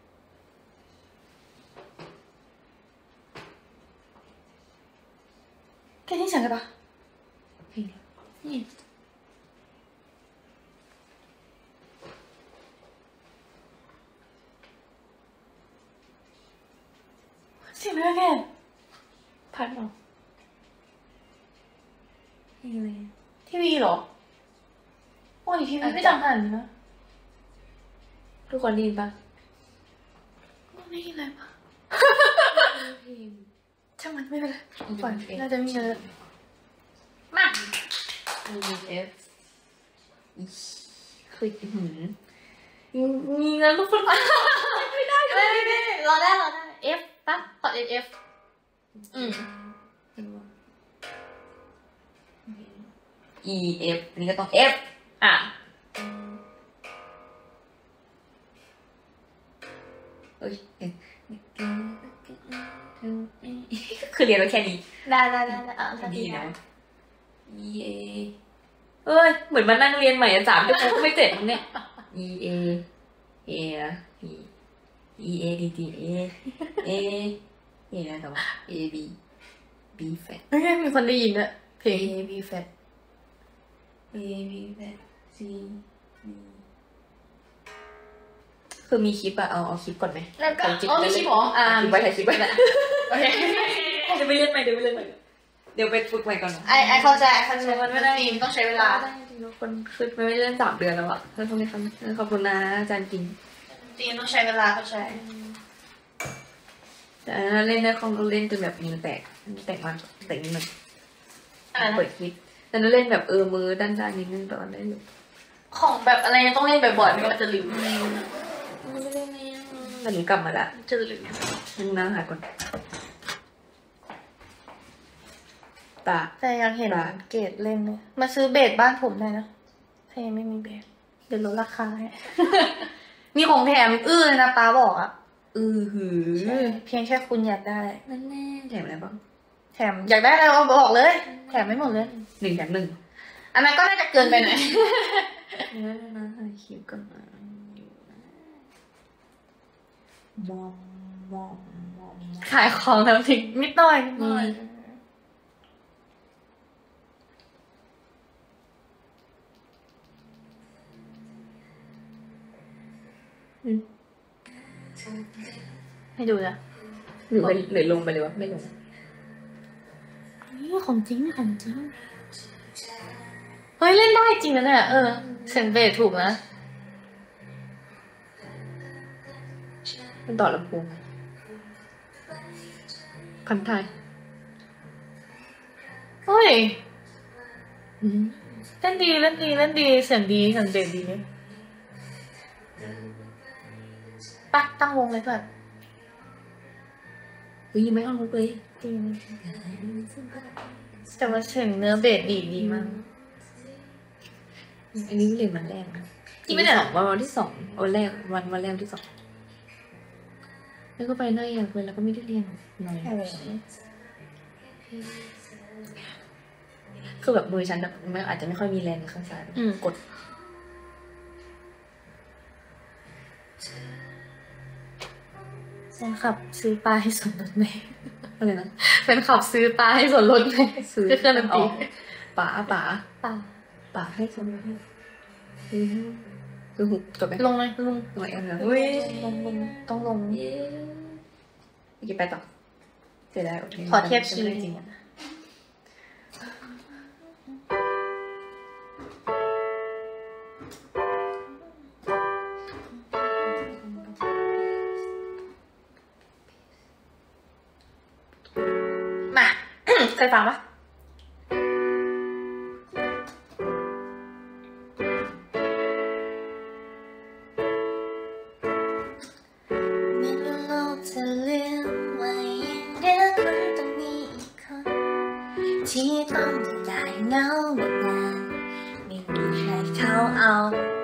แค่นี้ใช่ปะนี่เสียงอะไรแกพัดเหรอเพลงอะไรทีวีเหรอโอ้ยทีวีไม่ดังขนาดนี้นะทุกคนได้ยินปะไม่ได้ยินเลยปะเพลงช่างมันไม่เป็นไรปล่อยเพลงน่าจะมีเยอะมา E F คือหืมมีนะทุกคนไม่ได้ไม่ได้รอได้รอได้ F ปะขอ F F อืม E F อันนี้ก็ต้อง F อ่ะเอ้ยคือเรียนไว้แค่นี้ได้ได้ได้ได้อ่ะสักทีดีนะนะ E A เอ้ยเหมือนมานั่งเรียนใหม่สามชั่วโมงก็ไม่เสร็จมั้งเนี่ย E A A นะ E E A D D A A A นะแต่ว่า A B B fat ไม่ใช่มีคนได้ยินด้วยเพล A ง B fat A B fat C B คือมีคลิปอะเอาเอาคลิปก่อนไหมแล้วก็ถ่ายคลิปอ๋อมีคลิปเหรออ่าถ่ายคลิปไว้ถ่ายคลิปไว้โอเคเดี๋ยวไปเล่นใหม่เดี๋ยวไปเล่นใหม่เดี๋ยวไปฝึกใหม่ก่อนไอไอเข้าใจไอเข้าใจมันไม่ได้ฟิล์มต้องใช้เวลาได้จริงๆทุกคนคือมันไม่ได้เล่นสามเดือนแล้วอะขอบคุณครับขอบคุณนะอาจารย์จริงฟิล์มต้องใช้เวลาเข้าใจแต่อันนั้นเล่นได้คอมก็เล่นจนแบบมือแตกแตกมันแตกนิดนึงอะไรนะเปิดคลิปแต่นั้นเล่นแบบเออมือด้านๆนิดนึงตอนได้อยู่ของแบบอะไรต้องเล่นบ่อยๆไม่งั้นมันจะลืมไม่ได้เล่นแต่หนูกลับมาละจะลืมนึงนะหาก่อนตาแต่อยากเห็นร้านเกรดเล่นเลยมาซื้อเบสบ้านผมได้นะถ้ายังไม่มีเบสเดี๋ยวลดราคาให้ มีของแถมอื้อเลยนะป้าบอกอ่ะอือหือเพียงแค่คุณอยากได้นั่นแน่แถมอะไรบ้างแถมอยากได้อะไรเอาบอกเลย แถมไม่หมดเลยหนึ่งแถมหนึ่งอันนั้นก็น่าจะเกินไปหน่อยเนื้อนะหาคลิปก่อนนะอยู่นะมองมองมองมองขายของแล้วทิ้งนิดหน่อยนิดหน่อยอืมให้ดูนะหรือไปหรือลงไปเลยวะไม่ลงนี่ของจริงของจริงเฮ้ยเล่นได้จริงนะเนี่ยเออเสียงเบสถูกนะมันต่อลำโพงพันไทยเฮ้ยอืมเล่นดีเล่นดีเล่นดีเสียงดีเสียงเบสดีเลยปักตั้งวงเลยก่อนเฮ้ยยังไม่เข้ามุกเลยจริงแต่ว่าเสียงเนื้อเบสดีดีมากอันนี้เรียนวันแรกนะจริงไหมเนี่ยสองวันวันที่สองวันแรกวันวันแรกที่สองแล้วก็ไปได้อย่างเพื่อนแล้วก็ไม่ได้เรียนหน่อยเออคือแบบมือฉันแบบไม่อาจจะไม่ค่อยมีแรงข้างซ้ายอืมกดแฟนขับซื้อปลาให้ส่วนลดไหมอะไรนะแฟนขับซื้อปลาให้ส่วนลดไหมซื้อเครื่องดนตรีป๋าป๋าปลาป๋าให้สมมติคือหุบจบไหมลงเลยลงหน่อยอันเดียวอุ้ยลงลงต้องลงเย้โอเคไปต่อเสร็จแล้วโอเคขอเทียบคีย์จริงอะมา เคยฟังปะไม่รู้โลกจะลืมไว้อย่างเดิเขาเอา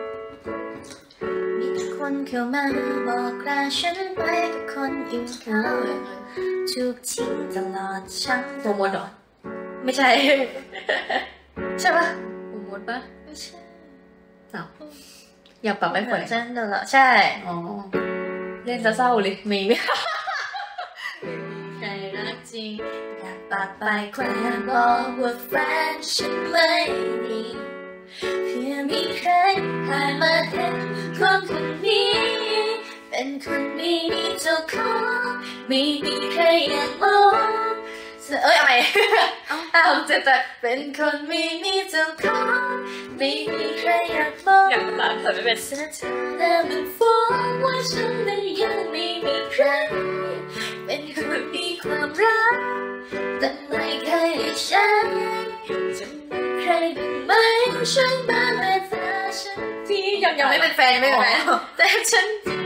มีแต่คนเข้ามาบอกลาฉันไปกับคนอื่นเขาถูกทิ้งตลอดช่างโปรโมทหรอไม่ใช่ ใช่ปะโปรโมทปะไม่ใช่อ้าวอยากปรับให้เปิดฉันตลอดใช่อ๋อเล่นเศร้าๆเลยมีไหมใจรักจริงอยากปากไปแค่บอกว่าแฟนฉันไม่ดีเพียงมีใครผ่านมาเห็นคนคนนี้เป็นคนไม่มีเจ้าของไม่มีใครอยากมองเอ้ยอะไรอ้าวจะจะเป็นคนไม่มีเจ้าของไม่มีใครอยากมองอยากตามแต่ไม่เป็นเธอแต่มันฟ้องว่าฉันนั้นยังไม่มีใครเป็นคนมีความรักแต่ไม่เคยได้ใช้จะมีใครบ้างไหมช่วยมาเป็นแฟนฉันทียังยังไม่เป็นแฟนไม่เป็นแฟนแต่ฉันที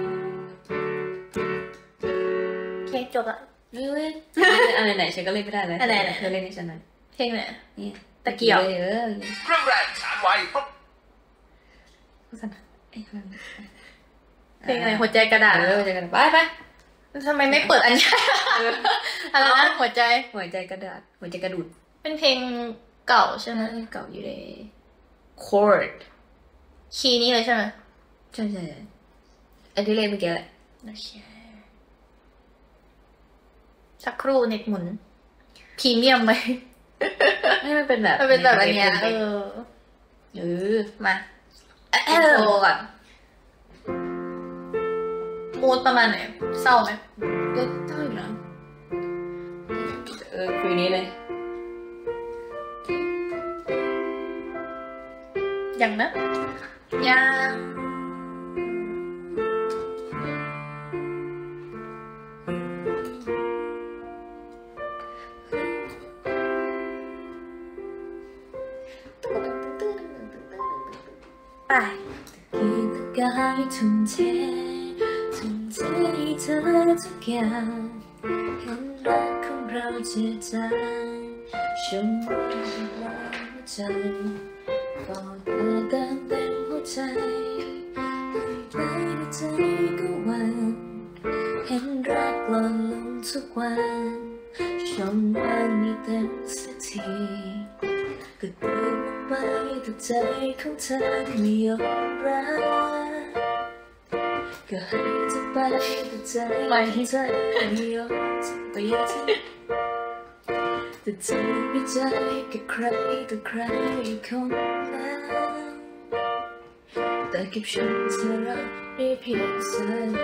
โอเคจบละอะไรไหนฉันก็เล่นไม่ได้เลยอะไรไหนเธอเล่นให้ฉันหน่อยเพลงไหนนี่ตะเกียบเออเครื่องแรงชาร์จไวเพลงอะไรหัวใจกระดาษเออหัวใจกระดาษไปไปทำไมไม่เปิดอันนี้อะไรนะหัวใจหัวใจกระดาษหัวใจกระดูดเป็นเพลงเก่าใช่ไหมเก่าอยู่ในคอร์ดคีย์นี้เลยใช่ไหมใช่ใช่อันที่เล่นเมื่อกี้แหละโอเคสักครู่เน็ตหมุนพรีเมียมไหมให้มันเป็นแบบมันเป็นแบบอันเนี้ยเออเออมาเออโชว์ก่อนมูดประมาณไหนเศร้าไหมก็เศร้าอยู่นะเออคุยนี้เลยยังนะยังไปกินกายทุ่มเททุ่มเทให้เธอทุกอย่างเห็นรักของเราเจือจางฉันรักหัวใจก็เธอเติมเต็มหัวใจไปด้วยใจก็วันเห็นรักหล่นลงทุกวันช่องว่างไม่เต็มสักทีก็เดินไปแต่ใจของเธอไม่ยอมรับก็ให้เธอไปแต่ใจของเธอไม่ยอมจะไปทิ้งแต่เธอไม่ใจกับใครต่อใครคนนั้นแต่กับฉันเธอรักได้เพียงสัก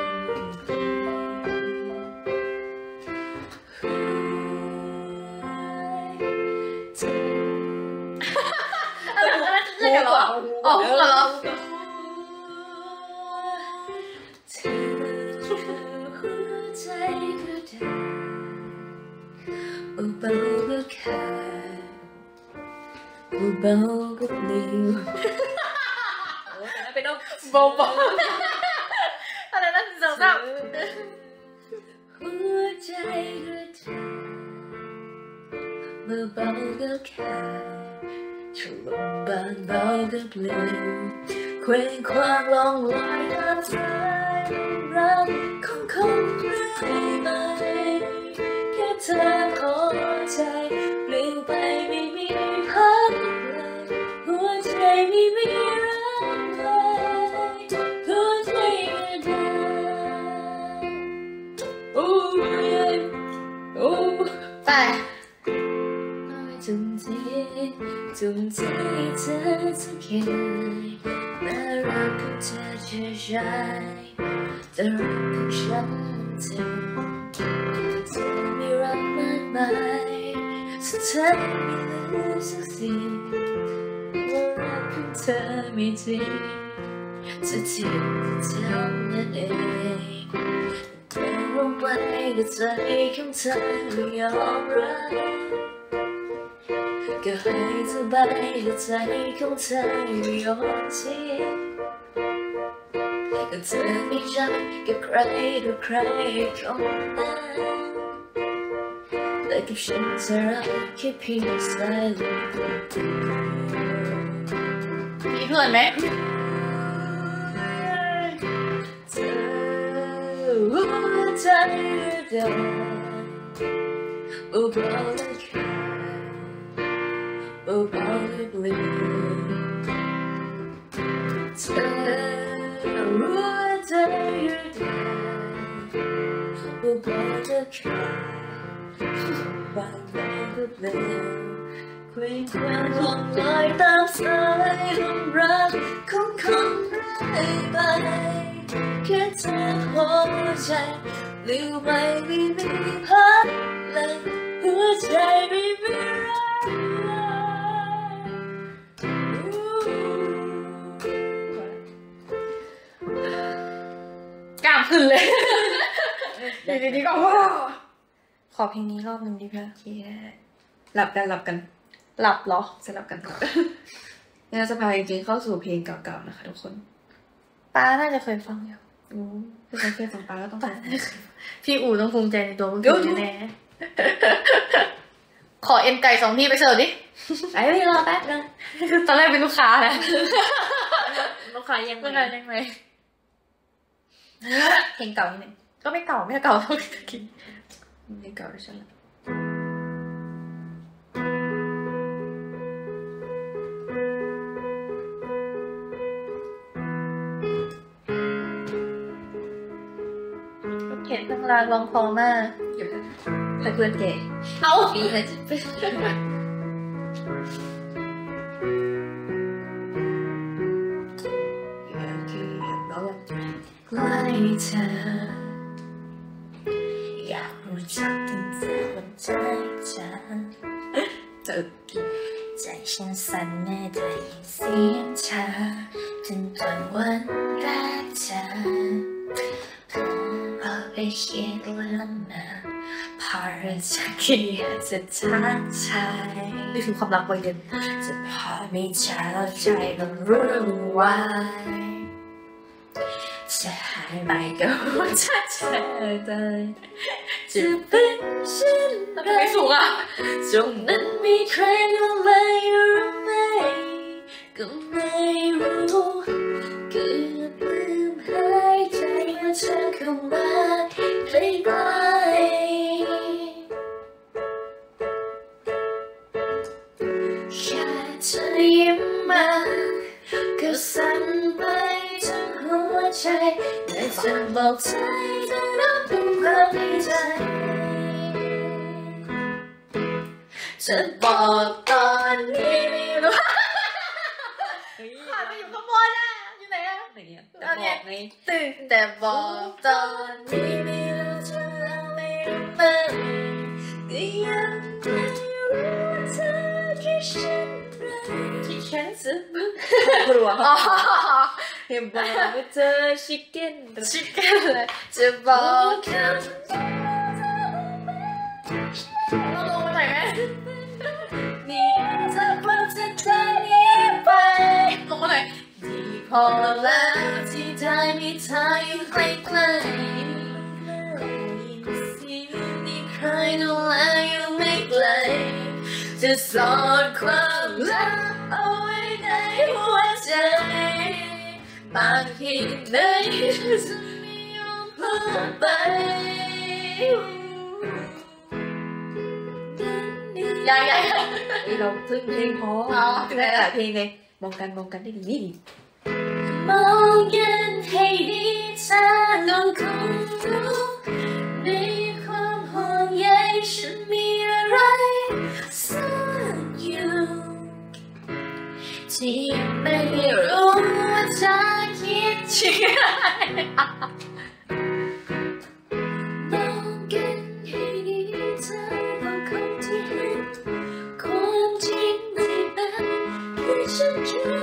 เล่นกันเหรออ๋อเหรอเธอหัวใจก็ได้เบาๆก็ขาดเบาๆก็ปลิวโอ้แต่เป็นต้องเบาๆอะไรนั่นสาวๆหัวใจก็ได้เบาๆก็ขาดฉลองบางเบาก็ปลิวเคว้งคว้างลองลอยน้ำใจรักของคนเรื่อยไปแค่เธอขอใจปลิวไปไม่มีพักเลยหัวใจไม่มีรักเลยหัวใจก็ได้โอ้ยโอ้ไปจุ่มใจจุ่มใจเธอสักอย่างน่ารักของเธอเชื่อใจแต่รักของฉันเธอเธอมีรักมากมายสุดท้ายไม่เหลือสักสิ่งว่ารักของเธอไม่จริงจะทิ้งเธอนั่นเองแต่ลงไปกับใจของเธอไม่ยอมรับก็ให้สบายกับใจของเธอไม่ยอมทิ้งก็เธอไม่ใช่กับใครหรือใครคนนั้นแต่กับฉันเธอรักแค่เพียงสายลมมีเพื่อนไหมเธอหัวใจเดินเบาๆและแค่เบาๆและเปลี่ยนเธอหัวใจเดินเบาๆและแค่บางๆและเปลี่ยนเคว้งคว้างลงลอยตามสายลมรักของคนไร้ไปแค่เธอหัวใจลืมไปไม่มีพักเลยหัวใจไม่มีรักกล้ามขึ้นเลยดีดีๆก็ขอเพลงนี้รอบหนึ่งดีไหมหลับกันหลับกันหลับเหรอสลับกันก่อนนี่เราจะพาจริงๆเข้าสู่เพลงเก่าๆนะคะทุกคนป้าน่าจะเคยฟังอยู่อือถ้าใครเคยฟังป้าก็ต้องฟังพี่อู๋ต้องภูมิใจในตัวมึงแน่ขอเอ็นไก่สองที่ไปเสิร์ฟดิไอ้ไม่รอแป๊บนึงตอนแรกเป็นลูกค้านะลูกค้ายังไงลูกค้ายังไงเพลงเก่านิดนึงก็ไม่เก่าไม่เก่าเท่าที่กินไม่เก่าด้วยใช่ไหมเห็นทั้งรางร้องคอมากอยู่นะใครเพื่อนแกเอาดีเลยจะเป็นใกล้เธออยากรู้จักถึงเธอหัวใจฉันเธอใจฉันสั่นเมื่อได้ยินเสียงเธอจนตอนวันแรกเจอเราไปเขียนลำนาพอเราจะเขียนจะทักทายนี่คือความรักวัยเด็กจะพอไม่ใจเราใจมันรู้ว่าจะหายไปก็จะเจอได้จะเป็นเช่นไรไม่สูงอ่ะตรงนั้นมีใครรู้ไหมรู้ไหมก็ไม่รู้เกือบลืมหายใจเมื่อเธอเข้ามาใกล้ๆแค่เธอยิ้มมาก็สั่นไปทั้งหัวใจแต่จะบอกใจจะรับรู้ความในใจจะบอกตอนนี้ไม่รู้ขาดไปอยู่ข้างบนอ่ะอยู่ไหนอ่ะไหนอ่ะแต่บอกไงตื่นแต่บอกตอนนี้ไม่รู้จะเล่าไม่รู้มันก็ยังไม่รู้เธอคิดเช่นไรคิดฉันสึกกลัวเห็นบอกว่าเธอชิคเก้นชิคเก้นเลยจะบอกคำเราลงมาหน่อยไหมนี่เธอเพิ่งจะเธอนี้ไปลงมาหน่อยดีพอแล้วที่ได้มีเธออยู่ใกล้ๆเสียงนี้ใครดูแลอยู่ไม่ไกลจะสอดความลับเอาไว้ในหัวใจบางทีในฉันไม่ยอมพูดไปยังยังเราเพิ่งเพลงพอแต่หลายเพลงเลยมองกันมองกันได้ดีนี่มองกันให้ดีเธอต้องคงรู้ในความห่วงใยฉันมีอะไรซ่อนอยู่ที่ไม่รู้ว่าจะคิดเช่นไรมองกันให้ดีเธอต้องคงที่เห็นความจริงที่เป็นที่ฉันคิด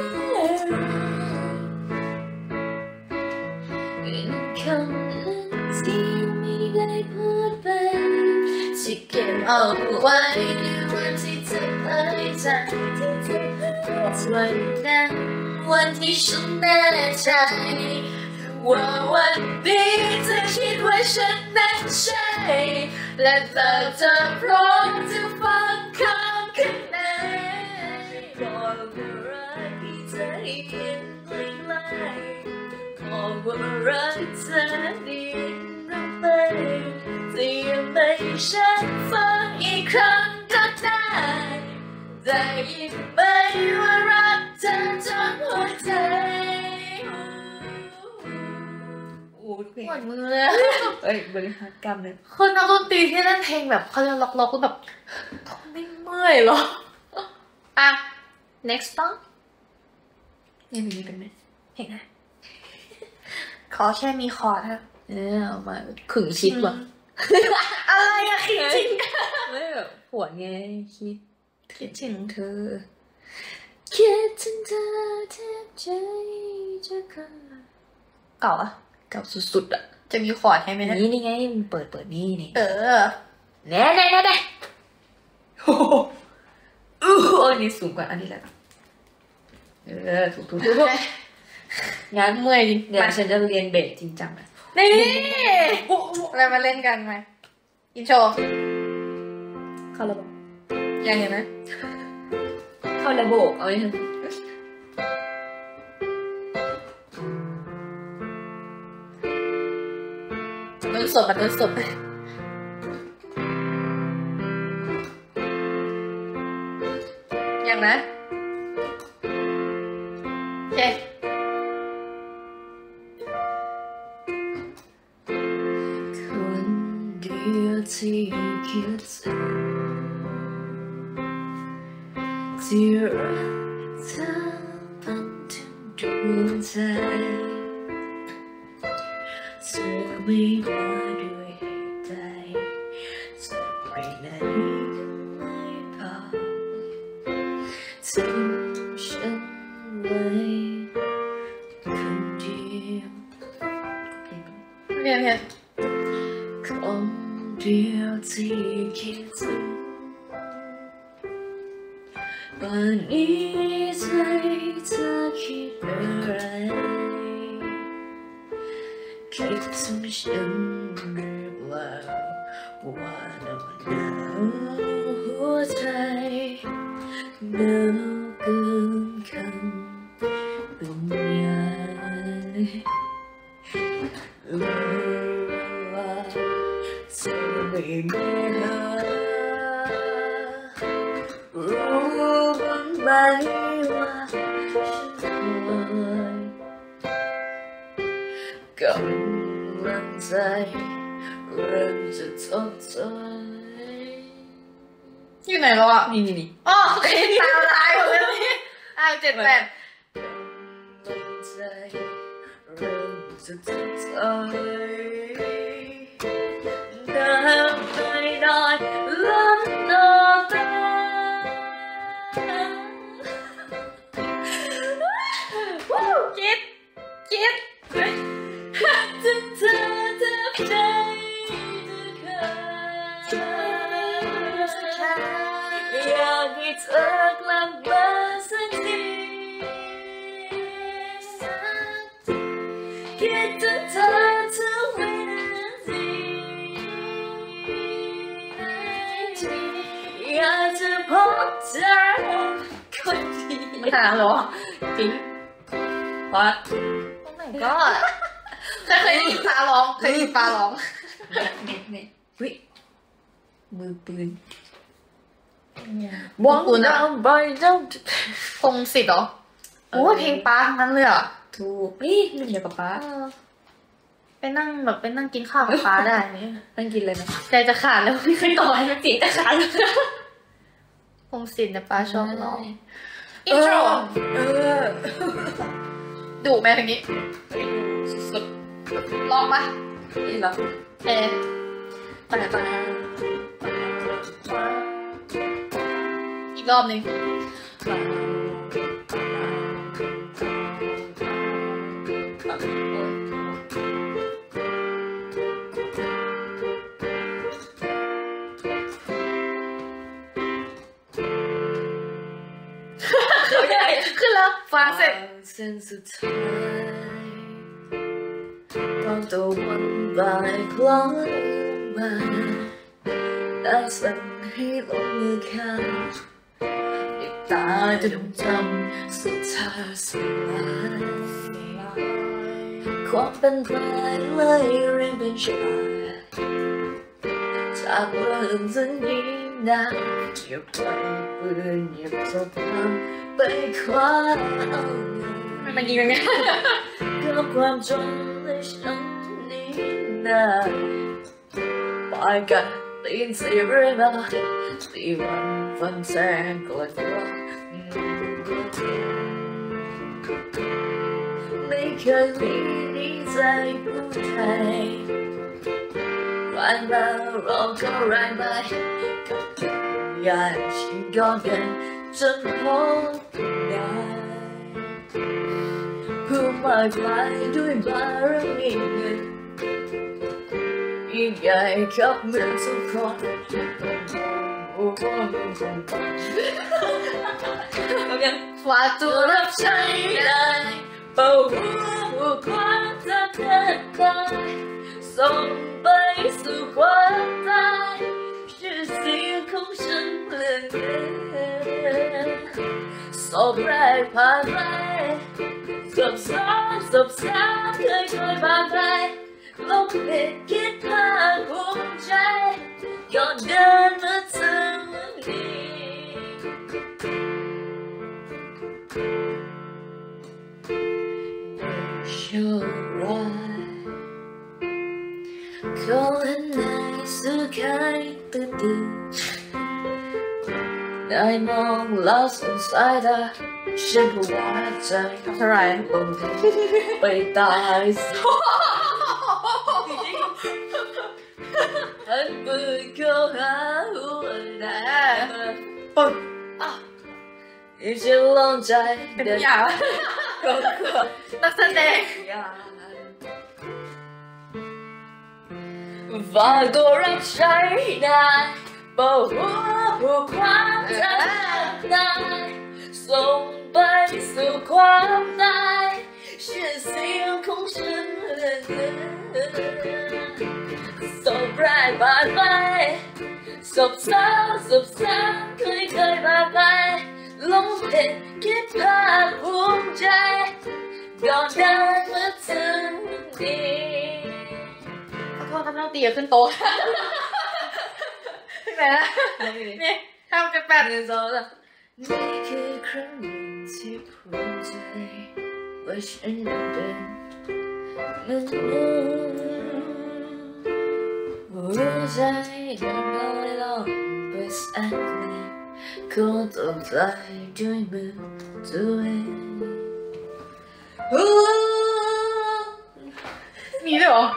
เป็นคำนั้นที่ไม่ได้พูดไปจะเก็บเอาไว้ในวันที่เธอเผยใจที่เธอเผยใจวันนั้นวันที่ฉันแน่ใจว่าวันนี้เธอคิดว่าฉันนั้นใช่และเธอจะพร้อมจะฟังคำข้างในพร้อมรักที่เธอได้เห็นไกลๆขอความรักเธอได้ยินหรือไม่จะยังไม่ฉันฟังอีกครั้งก็ได้ได้ยินไหมว่ารักเธอจนหัวใจโอ้เพลงปวดมือเลยเอ้ยบริหารกล้ามเนื้อคนนักดนตรีที่เล่นเพลงแบบเขาจะล็อกๆก็แบบไม่เมื่อยหรออ่ะ next song นี่มีเป็นไหมเพลงอะไรขอแค่มีคอร์ดฮะเออเอามาขึงชิดว่ะอะไรอะคิดจริงไม่แบบหัวไงคิดคิดถึงเธอคิดถึงเธอแทบใจจะขาดเก่าอะเก่าสุดๆอ่ะจะมีคอร์ดให้ไหมฮะนี่นี่ไงมึงเปิดเปิดนี่นี่เออแน่แน่แน่แน่โอ้โหอู้หูอันนี้สูงกว่าอันนี้แหละเออถูกถูกถูกงั้นเมื่อยจริงเดี๋ยวฉันจะเรียนเบสจริงจังนะนี่อะไรมาเล่นกันไหมอินโทรเข้าระบบยังไงนะเข้าระบบเอาไว้เถอะต้นสดมาต้นสดยังนะโอเคคนเดียวที่คิดถึงที่รักเธอเป็นถึงดวงใจเธอไม่ว่าด้วยเหตุใดจะไปไหนก็ไม่พอทิ้งฉันไว้คนเดียวเรียนเรียนคนเดียวที่คิดถึงป่านนี้ใจเธอคิดอะไรคิดถึงฉันหรือเปล่าว่าน้ำหนาวหัวใจหนาวเกินคำบรรยายรู้ว่าเธอไม่มีหารู้บ้างไหมว่าฉันคอยกำลังใจเริ่มจะทดถอยอยู่ไหนแล้วอ่ะนี่นี่นี่อ๋อโอเคตามลายหมดเลยนี่อ่ะเจ็ดแปดกำลังใจเริ่มจะทดถอยน้ำไม่ได้ล้นตาตาคิดคิดถึงเธอจะใจจะขาดอยากให้เธอกลับมาสักทีคิดถึงเธอทุกวินาทีอยากจะพบเธอคนดีมาหาเหรอจริงวัดโอ้ my god จะเคยได้ยินปลาร้องเคยได้ยินปลาร้องเนี่ยเนี่ยวิมือปืนวงกูนะบอยเจ้าพงศิษฐ์เหรอโอ้ยเพลงปลาทั้งนั้นเลยอ่ะถูกนี่หนึ่งเดียวกับป้าเออไปนั่งแบบไปนั่งกินข้าวกับปลาได้เนี่ยนั่งกินเลยนะใจจะขาดแล้วไม่เคยต่อให้มันจีจะขาดแล้วพงศิษฐ์เนี่ยปลาชอบร้องอินโทรเออดุไหมเพลงนี้สุดลองปะๆนี่เหรอเออปะปะอีกรอบหนึ่งขึ้นแล้วฟังเสร็จเส้นสุดท้ายตอนตะวันบ่ายคล้อยมาได้สั่งให้ลงมือข้ามได้โปตาจะดำจำสุดท้ายสุดท้ายความเป็นแฟนเลยเรียนเป็นชายจากเรื่องสัญญาอย่าไปปืนอย่าสบตาไปคว้าเอามันยิงอย่างเงี้ยกับความจนในฉันนี้นะไปกันตีนเสียเรื่องมาตีวันฟันแสงกอดรักไม่เคยมีนิสัยผู้ไทยวันมาเราก็แรงไปกับอยากชิงก้อนกันจนพบได้ผู้มากมายด้วยบารมียิ่งใหญ่กับเมืองทุกคนโอ้โหยังฝากตัวรับใช้ได้เป่าหัวความจะเกิดตายส่งไปสู่ความตายชื่อเสียงของฉันเลื่อนเลือนสอบแรกผ่านไปสบซ้อนสบซ้อนเคยเคยผ่านไปลงเด็กคิดภาคภูมิใจก่อนเดินมาถึงวันนี้โชคร้ายคนไหนสุขใจตื่นตื่นได้มองแล้วสงสัยตาฉันก็ว่าใจเท่าไรลงไปตายฉันมือเข้าหาหัวหน้าปึ๊บที่ฉันลองใจเป็นยาวนักแสดงฝากตัวรับใช้ได้เป่าหัวหัวความจำได้ส่งไปสู่ความตายชื่อเสียงของฉันเลื่อนเลือนสบแรกผ่านไปสบซ้ำสบซ้ำเคยเคยผ่านไปลงเด็กคิดภาคภูมิใจก่อนเดินมาถึงนี้ขอโทษครับน้องตีขึ้นโต๊ะใช่ไหมนะนี่ทำกันแบบนี้โซ่ละนี่คือครั้งหนึ่งที่ภูมิใจว่าฉันเป็นมนุษย์รู้ใจยังน้อยลองไปสักหน่อยก็ต้องใจด้วยมือตัวเองมีด้วยเหรอ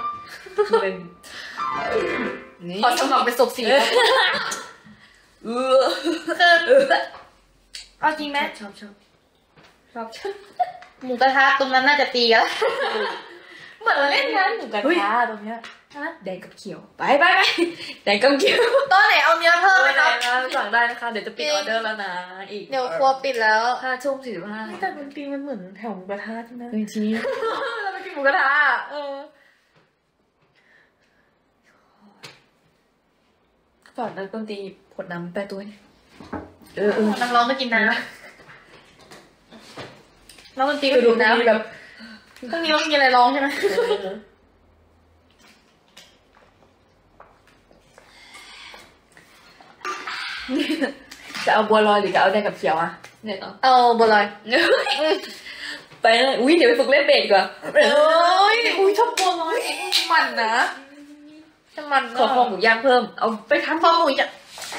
ขอสมัครเป็นศพสีเอาจริงไหมชอบชอบชอบหมูกระทะตรงนั้นน่าจะตีกันแล้วเหมือนเล่นงานหมูกระทะตรงเนี้ยแดงกับเขียวไปไปไปแดงกับเขียวตอนไหนเอาเนื้อเพิ่มไหมครับสั่งได้นะคะเดี๋ยวจะปิดออเดอร์แล้วนะอีกเดี๋ยวครัวปิดแล้วห้าทุ่มสี่สิบห้าแต่มันตีมันเหมือนแถวหมูกระทะใช่ไหมจริงๆเราไปกินหมูกระทะเออก่อนแล้วต้องตีผลน้ำแปรตัวเออเออนักร้องไม่กินน้ำแล้วมันตีก็ดูน้ำแบบพรุ่งนี้ต้องมีอะไรร้องใช่ไหมจะเอาบัวลอยหรือจะเอาแดงกับเขียวอ่ะเนี่ยต่อเอาบัวลอยไปเลยอุ้ยเดี๋ยวไปฝึกเล่นเบสก่อนเอ้ยอุ้ยชอบบัวลอยมันนะจะมันขอคอหมูย่างเพิ่มเอาไปทำคอหมูย่าง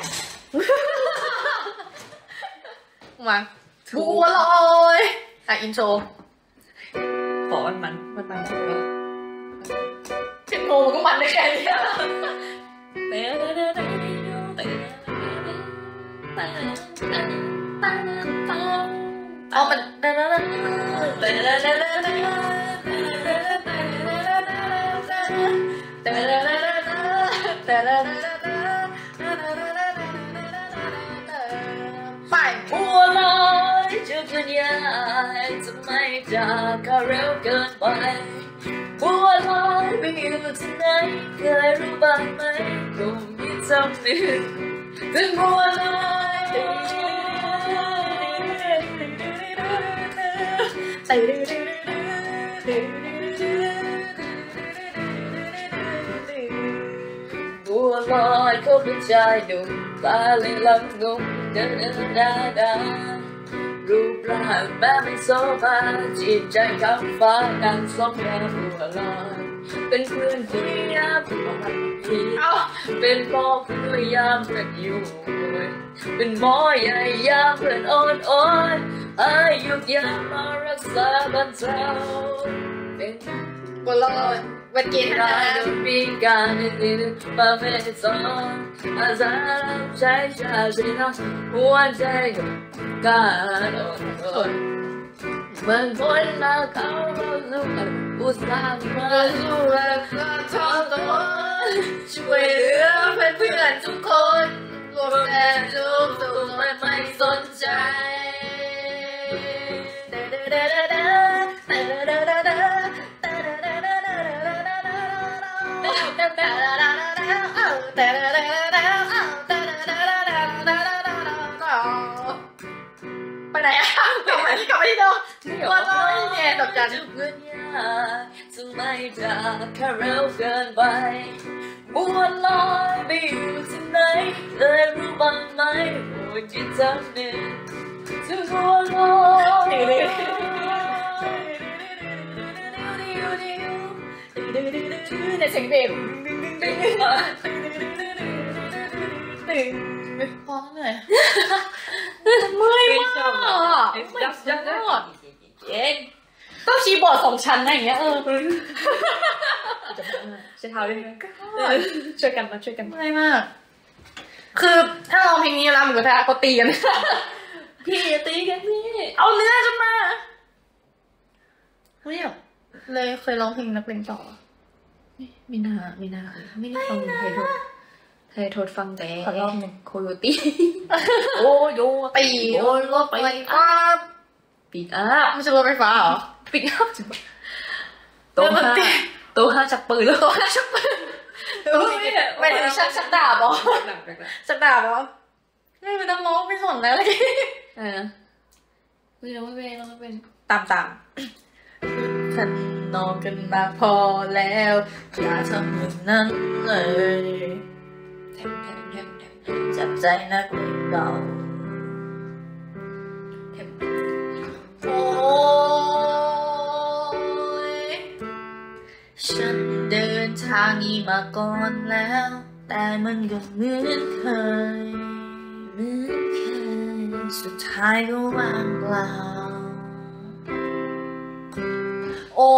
มาบัวลอยอ่ะอินโทรขอมันมันมันมันจริงปะสิบโมงก็มันได้แค่นี้เอามันไปบัวลอยจะเป็นยังจะไม่จากกันเร็วเกินไปบัวลอยไปอยู่ที่ไหนเคยรู้บ้างไหมคงมีจำหนึ่งถึงบัวลอยบัวลอยเขาเป็นชายหนุ่มตาเล็งลังงงเดินเดินดาดารูปร่างแม้ไม่โซฟาจิตใจข้ามฟ้าดังสองแนวบัวลอยเป็นเพื่อนที่ยามวันที่เป็นพ่อเพื่อยามกันอยู่เป็นหมอใหญ่ยามเพื่อนอ่อนอ่อนอายุยามมารักษาบรรเทาเป็นบัวลอยวันกินรานะดปีกันนี่มาเป็นสองอาสาใช้ชาสินะหัวใจการอ่อนเหมือนคนมาเขาลูกอุตส่าห์มาสู้แล้วก็ท้อตัวช่วยเหลือเพื่อนเพื่อนทุกคนรวมแต่ทุกตัวไม่สนใจไปไหนอ่ะกลับมาที่กลับมาที่เดิมบัวลอยเนี่ยดอกจันเพื่อนยาจะไม่จากแค่เร็วเกินไปบัวลอยไปอยู่ที่ไหนเคยรู้บ้างไหมโอ้ยจิตใจหนึ่งจะบัวลอยในเสียงเบสพอเหนื่อยเมื่อยมากไม่ยับยั้งเองต้องคีย์บอร์ดสองชั้นนะอย่างเงี้ยเออจะเท้าได้ไหมช่วยกันมาช่วยกันเมื่อยมากคือถ้าลองเพลงนี้แล้วหมูกระทะเขาตีกันพี่อย่าตีกันพี่เอาเนื้อจะมาเฮ้ยเลยเคยร้องเพลงนักเลงต่อไม่น่าไม่น่าไม่ได้ฟังไทยโทษไทยโทษฟังแต่ขอรอบหนึ่งโคโยตี้โอ้โยตีโอ้รถไฟฟ้าปิดอัพไม่ใช่รถไฟฟ้าเหรอปิดอัพจังโต๊ะห้าโต๊ะห้าชักปืนแล้วโต๊ะห้าชักปืนไม่ถึงชักชักดาบเหรอชักดาบเหรอไม่เป็นต้องร้องไม่สนแล้วเลยอะไรนะไม่ร้องไม่เป็นร้องไม่เป็นตามตามขันนอนกันมาพอแล้วอย่าทำอย่างนั้นเลยจับใจนักเลงเบาโอ้ยฉันเดินทางนี้มาก่อนแล้วแต่มันก็เหมือนเคยเหมือนเคยสุดท้ายก็ว่างเปล่าโอ้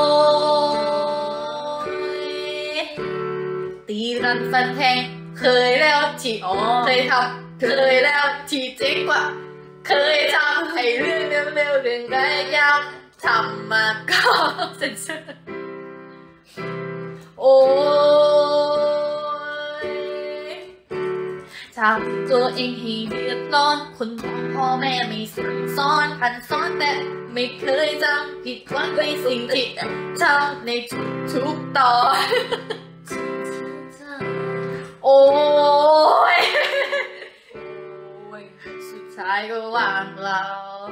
ยตีรันฟันแทงเคยแล้วที่เคยทำเคยแล้วที่จริงกว่าเคยทำให้เรื่องเร็วๆเรื่องได้ยากทำมาก็เสร็จโอ้ยทำตัวเองให้เดือดร้อนคุณพ่อแม่ไม่สั่งสอนพันสอนแต่ไม่เคยจำผิดหวังในสิ่งที่ทำในทุกๆตอนโอ้ยสุดท้ายก็ว่างเรา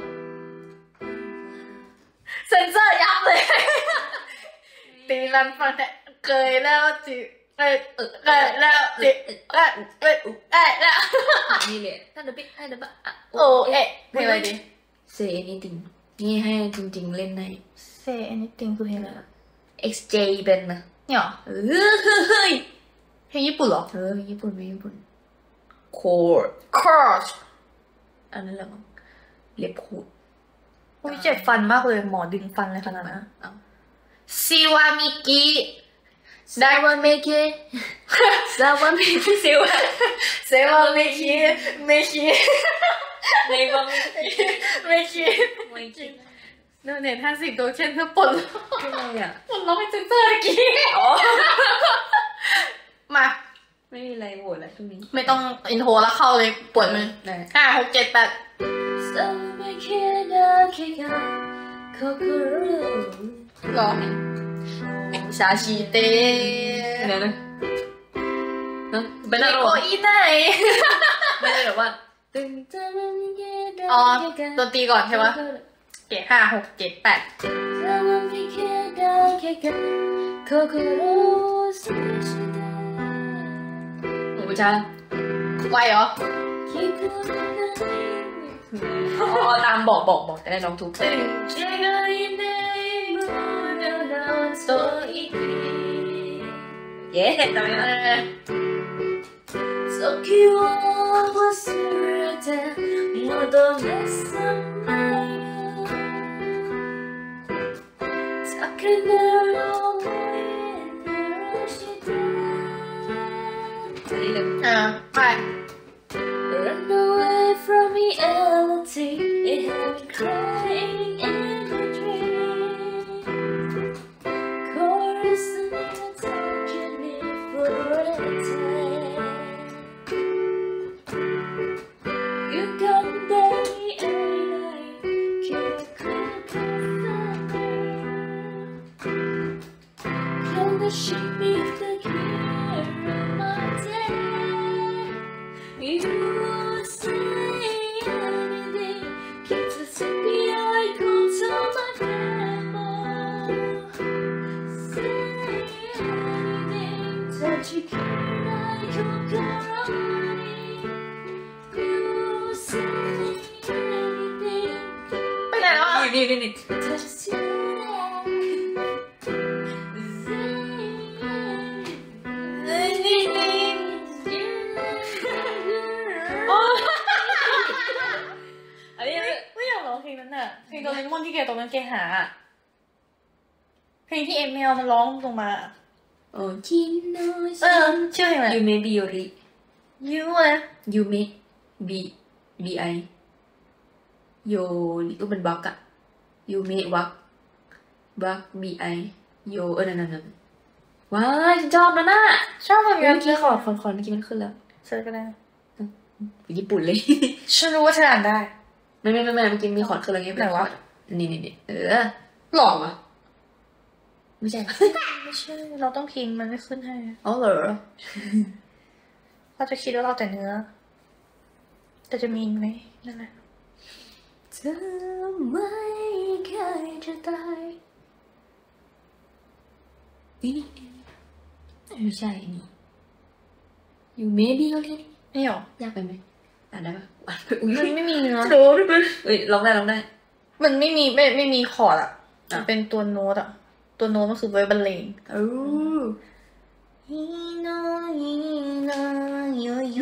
เซนเซอร์ยับเลยตีรันฟังแต่เคยแล้วจิเคยเคยแล้วจิเคยเคยเคยแล้วนี่แหละถ้าเดี๋ยวพี่ให้เดี๋ยวบ้าโอ้เอ๊ะเพลงอะไรดิ Say Anything นี่ให้จริงๆเล่นใน Say Anything คือเพลงอะไรเอ็กซ์ เจ เป็นนะเนี่ยเออเฮ้ยเพลงญี่ปุ่นเหรอเออญี่ปุ่นไม่ญี่ปุ่น Chord Chord อันนั้นแหละมั้งเล็บขูดโอ้ยเจ็บฟันมากเลยหมอดึงฟันเลยขนาดนั้นซิวามิกิซาวาเมกิซาวาเมกิซิวาซาวาเมกิเมกิเมกิเมกิเมกิโดนเน็ตห้าสิบโดนเช่นเพื่อปนอะไรอ่ะปนร้องเป็นเซนเซอร์เมื่อกี้มาไม่มีอะไรโหวตแล้วช่วงนี้ไม่ต้องอินโทรแล้วเข้าเลยปวดมือห้าหกเจ็ดแปดหรอชาชีเต้เนี่ยนะนะเป็นอะไรโกอีไหนไม่ได้หรอว่าอ๋อดนตรีก่อนใช่ไหมเก๋ห้าหกเจ็ดแปดหนูจะไวเหรออ๋อตามบอกบอกบอกจะได้ร้องถูกเย้ตอนนี้อ่าไป Run away from reality, it had me crying in my dream. Chorus and touching me for a time. You come day and night, keep Can the sheep be the care of my day? You say anything, keep the city I come to my grandma. Say anything, touch your kid like your karate. You say anything, ไปไหนแล้วอ่ะนี่นี่นี่ touch your อันนี้ไม่อยากร้องเพลงนั้นน่ะเพลงโดเรมอนที่แกตรงนั้นแกหาเพลงที่เอ็มเมลมันร้องลงมาเออชื่อเพลงอะไร You may be Yori You อะ You may be B I โยนี่ก็เป็นบล็อกอะ You may walk walk B I โยเออนั่นนั่นนั่นว้ายฉันชอบนะน่ะชอบเหมือนเมื่กัอน กี้ขอคอนคอนเมื่อกี้มันขึ้นแล้วเซิร์ชก็ได้ญี่ปุ่นเลยฉันรู้ว่าเธออ่านได้ไม่ไม่ไม่ไม่เมื่อกี้มีคอร์ดขึ้นแล้วไงไหนวะนี่นี่นี่เออหลอกวะไม่ใช่ไม่ใช่เราต้องพิมพ์มันไม่ขึ้นให้อ๋อเหรอเราจะคิดว่าเราแต่เนื้อแต่จะมีไหมนั่นแหละเธอไม่เคยจะตายนี่นี่ไม่ใช่นี่ You may be Yori ไม่หรอยากไปไหมอ่านได้ปะอุ้ยมันไม่มีเนื้อโดนไปเอ้ยร้องได้ร้องได้มันไม่มีไม่ไม่มีคอร์ดอ่ะอ่ะมันเป็นตัวโน้ตอ่ะตัวโน้ตมันคือไว้บรรเลงโอ้ฮีโนฮีโนโยโย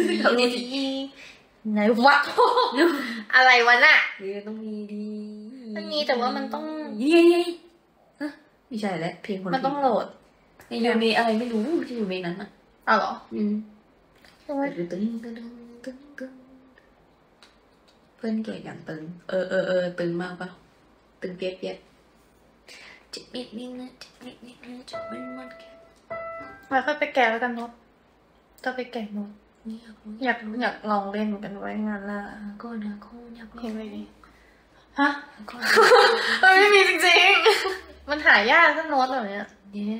ไหนวะ อะไรวะน่ะเรือต้องมีดีมันมีแต่ว่ามันต้องเย้เย้ฮะไม่ใช่แล้วเพลงคนมันต้องโหลดในยูเมอะไรไม่รู้ที่ยูเมนั้นอ่ะอ้าวเหรออืมทำไมตึงตึงตึงตึงตึงเพื่อนเกดอย่างตึงเออเออเออตึงมากปะตึงเปียกเปียกจิบนิดนิดนะจิบนิดนิดนะจิบมันมันแค่มาค่อยไปแกะแล้วกันโน้ตต้องไปแกะโน้ตนี่อยากอยากลองเล่นเหมือนกันไว้งานละก็นะก็อยากเพลงอะไรดีฮะก็มันไม่มีจริงๆมันหายากถ้าโน้ตแบบเนี้ยเนี่ย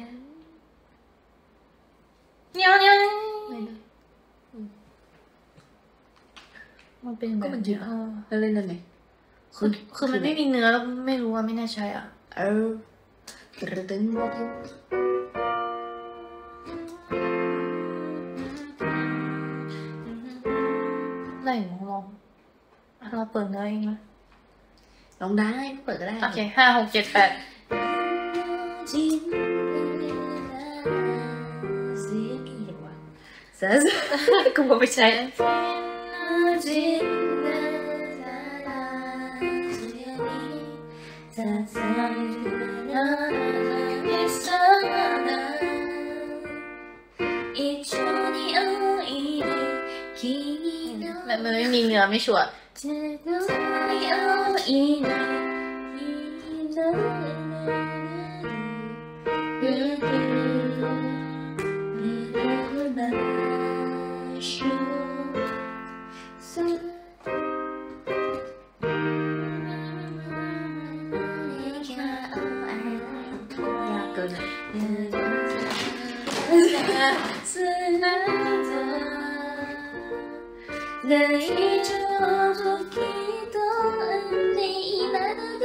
เนี้ยวเนี้ยวไม่เลยมันเป็นแบบก็มันเยอะเออแล้วเล่นได้ไหมคือคือมันไม่มีเนื้อแล้วไม่รู้ว่าไม่น่าใช่อ่ะเออตึงตึงตึงไหนลองลองเราเปิดเนื้อเองนะลองได้เปิดก็ได้โอเคห้าหกเจ็ดแปดเสียกี่ดีกว่าเซ่กูบอกไม่ใช่มันมันไม่มีเนื้อไม่ชัวร์ยากเกิน那一种不给的你那的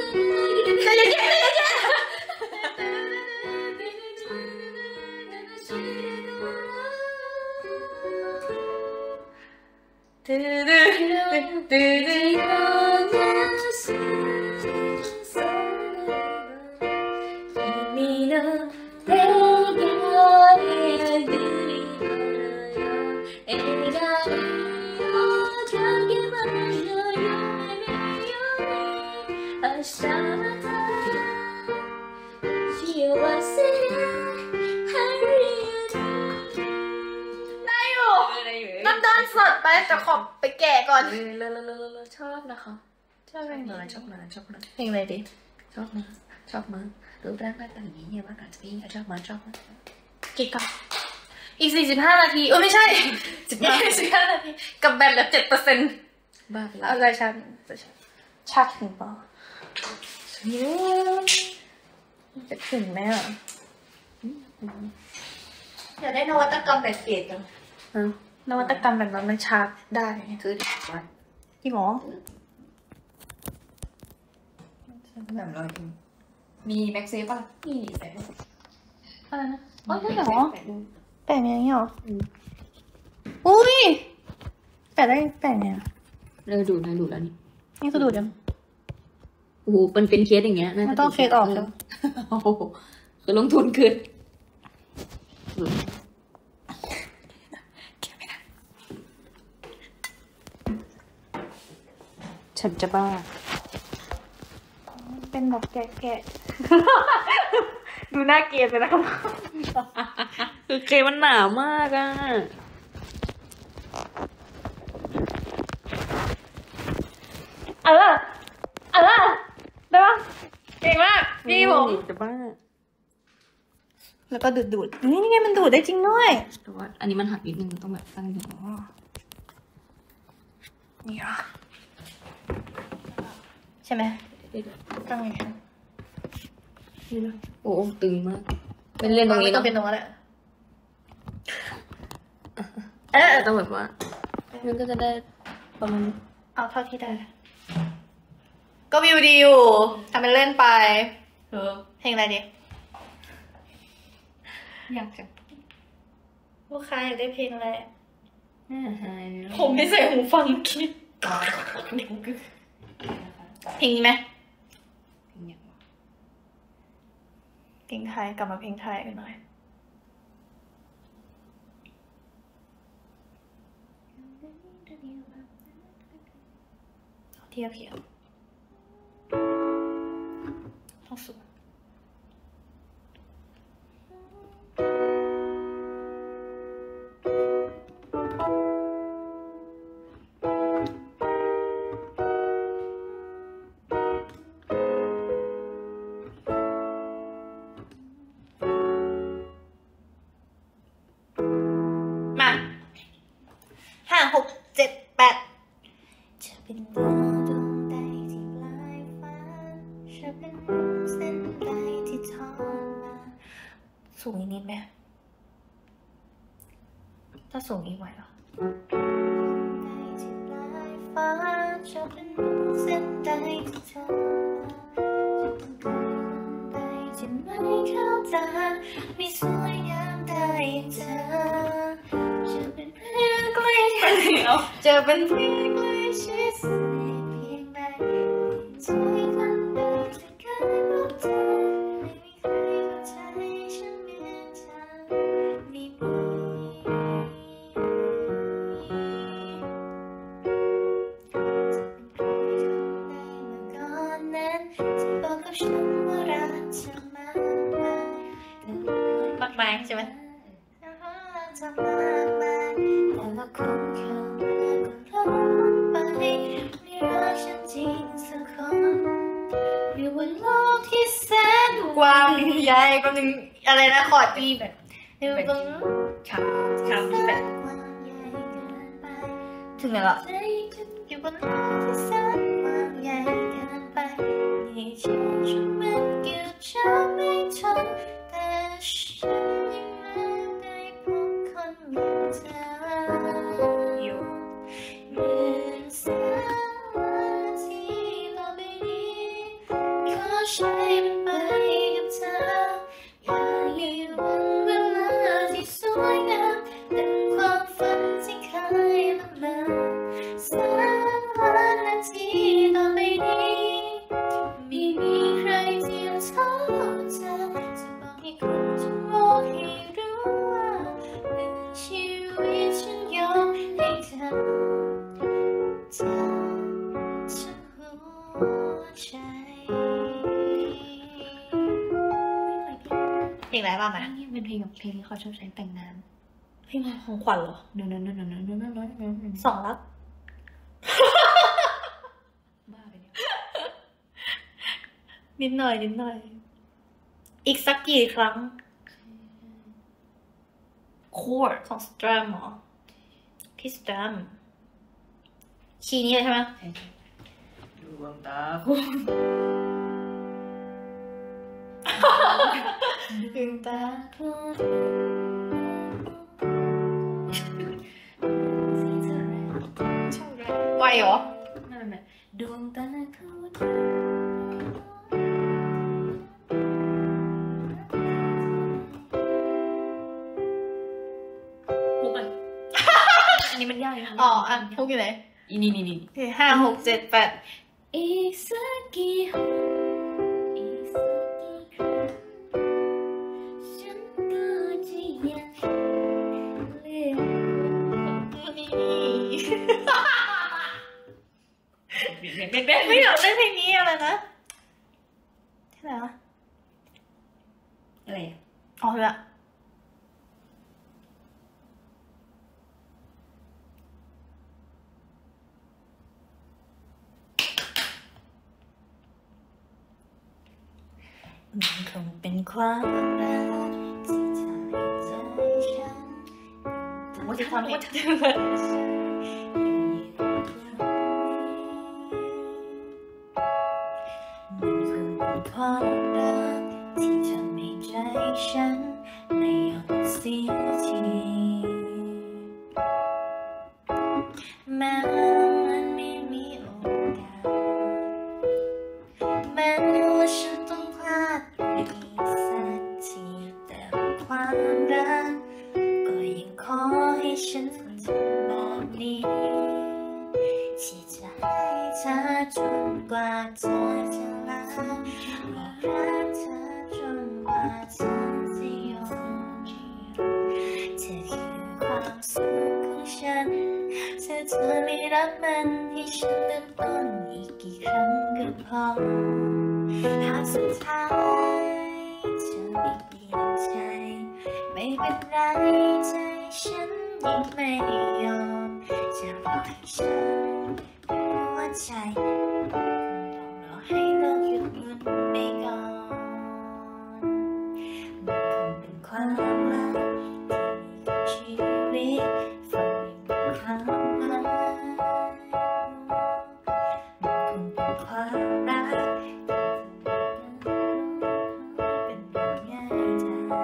น้ำตาลสดไปแต่ขอไปแกะก่อนเลเลเลเลเลชอบนะคะชอบเพลงอะไรชอบมาชอบมาเพลงอะไรดิชอบมาชอบมารูปร่างหน้าตาอย่างนี้เนี่ยมากอาจจะพี่ชอบมาชอบมากี่กับอีกสี่สิบห้านาทีเออไม่ใช่สิบห้าสิบห้านาทีกับแบตเหลือเจ็ดเปอร์เซ็นต์บ้าไปแล้เอาวใจชัดชัดถึงเปล่าจะถึงไหมอ่ะอยากได้นวัตกรรมแบบเปลี่ยนจังนวัตกรรมแบบนั้นมันชาร์จได้คือวัดจริงเหรอแบบร้อยมีแม็กเซฟป่ะมีแปะอะไรนะอ๋อใช่เหรอแปะอย่างนี้เหรออุ้ยแปะได้แปะเนี่ยเลยดูนะดูแล้วนี่นี่คือดูดยังโอ้โหมันเป็นเคสอย่างเงี้ยมันต้องเคสออกใช่ไหมโอ้โหคือลงทุนขึ้นฉันจะบ้าเป็นแบบแกะๆ ดูน่าเกลียดเลยนะครับคือเคมันหนามากอ่ะเออเออได้ปะเก่งมากพี่ผมจะบ้าแล้วก็ดูดดูดนี่นี่ไงมันดูดได้จริงด้วยแต่ว่าอันนี้มันหักนิดนึงต้องแบบตั้งอย่างอ๋อนี่เหรอใช่ไหมตั้งอย่างนี้โอ้ตึงมากเป็นเล่นตรงนี้ต้อเนาะงเป็นตรงนั้นแหละเออต้องแบบว่ามันก็จะได้ประมาณเอาเท่าที่ได้ ก็วิวดีอยู่ทำเป็นเล่นไปเออเพลงอะไรดีอยากจะลูกค้าอยากได้เพลงอะไรน่าหายผมไม่ใส่หูฟังคิดเพลงนี้ไหมเพลงไทยกลับมาเพลงไทยหน่อยเทียบเทียบต้องสูงมาห้าหกเจ็ดแปดจะเป็นดาวดวงใดที่ปลายฟ้าจะเป็นเส้นใดที่ทอดมาสูงอีกนิดไหมถ้าสูงอีกไหวเหรอใดที่ปลายฟ้าจะเป็นเส้นใดที่ทอดมาจะเป็นใครคนใดที่ไม่เข้าตาไม่สวยงามได้อย่างเธอจะเป็นเพื่อนใกล้ชิดจะเป็นเพื่อนใกล้ชิดสนิทเพียงใดใจคนใดจะใกล้พบเธอไม่มีใครเข้าใจฉันเหมือนเธอไม่มีจะเป็นใครคนใดเมื่อก่อนนั้นที่บอกกับฉันว่ารักเธอมากมายมากมายใช่ไหมเธอมากมายแต่ว่าคนเข้ามาก็ล้มไปไม่รักฉันจริงสักคนอยู่บนโลกที่แสนกว้างใหญ่ก็นึงอะไรนะคอร์ดอีแบบอยู่บนครับคแสรับนแบบกว้างใหญ่เกินไปถึงไหนละอยู่บนโลกที่แสนกว้างใหญ่เกินไปนี่ฉันฉันมันเกี่ยวจะไม่ทนแต่ฉันยังไม่ได้พบคนอย่างเธออยู่เหมือนแสงวันที่ต่อไปนี้ขอใช้มันไปกับเธออยากอยู่วันเวลาที่สวยงามดังความฝันที่เคยละเมอแสงวันนาทีต่อไปนี้ไม่มีใครเทียมเท่าเธอจะบอกให้คนทั้งโลกให้รู้ว่าหนึ่งชีวิตฉันยอมให้เธอเธอทั้งหัวใจเพลงอะไรบ้างไหมนี่เป็นเพลงกับเพลงที่เขาชอบใช้แต่งงานเพลงของขวัญเหรอเนอะเนอะเนอะเนอะเนอะเนอะเนอะเนอะเนอะสองรักบ้าไปเนี่ยนิดหน่อยนิดหน่อย อีกสักกี่ครั้งคอร์ดของสตรัมเหรอพี่สตรัมคีย์นี้เลยใช่ไหมดวงตาคุณดึงตาไหวเหรอนั่นแหละดวงตาคุณมุกเลยอันนี้มันยากเลยอ๋ออ่ะมุกอยู่ไหนอีนี่นี่นี่ห้าหกเจ็ดแปดอีกสักกี่หนอีกสักกี่ครั้งฉันก็จะยังเลือกนี่เบ๊กเบ๊กไม่อยากเล่นเพลงนี้อะไรนะที่ไหนวะอะไรอ่ะอ๋อละมันคงเป็นความรักที่ทำให้ใจฉันว่าจะทำให้เธอมันคงเป็นความรักที่ทำให้ใจฉันไม่ยอมเสียทีแม้มันไม่มีโอกาสแม้ว่าฉันต้องพลาดไปสักทีแต่ความรักก็ยังขอให้ฉันทำแบบนี้ที่จะให้เธอจนกว่าเธอจะลาบอกรักเธอจนกว่าเธอจะยอมเธอคือความสุขของฉันถ้าเธอไม่รับมันให้ฉันเริ่มต้นอีกกี่ครั้งก็พอหากสุดท้ายเธอไม่เปลี่ยนใจไม่เป็นไรใจฉันยังไม่ยอมจะรอให้ฉันรู้ว่าใจต้องรอให้โลกหยุดหมุนไปก่อนมันคงเป็นความรักที่มีกับชีวิตฝันเป็นคำนั้นมันคงเป็นความรักเป็นแบบง่ายดายแม้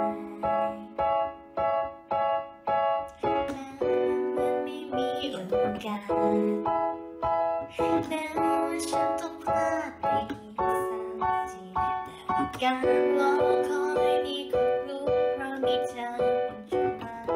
มันไม่มีโอกาสแม้ว่าฉันต้องพลาดไปอีกสักทีแต่ว่าการรอคอยนี้ก็รู้เพราะมีเธอเป็นจุดหมาย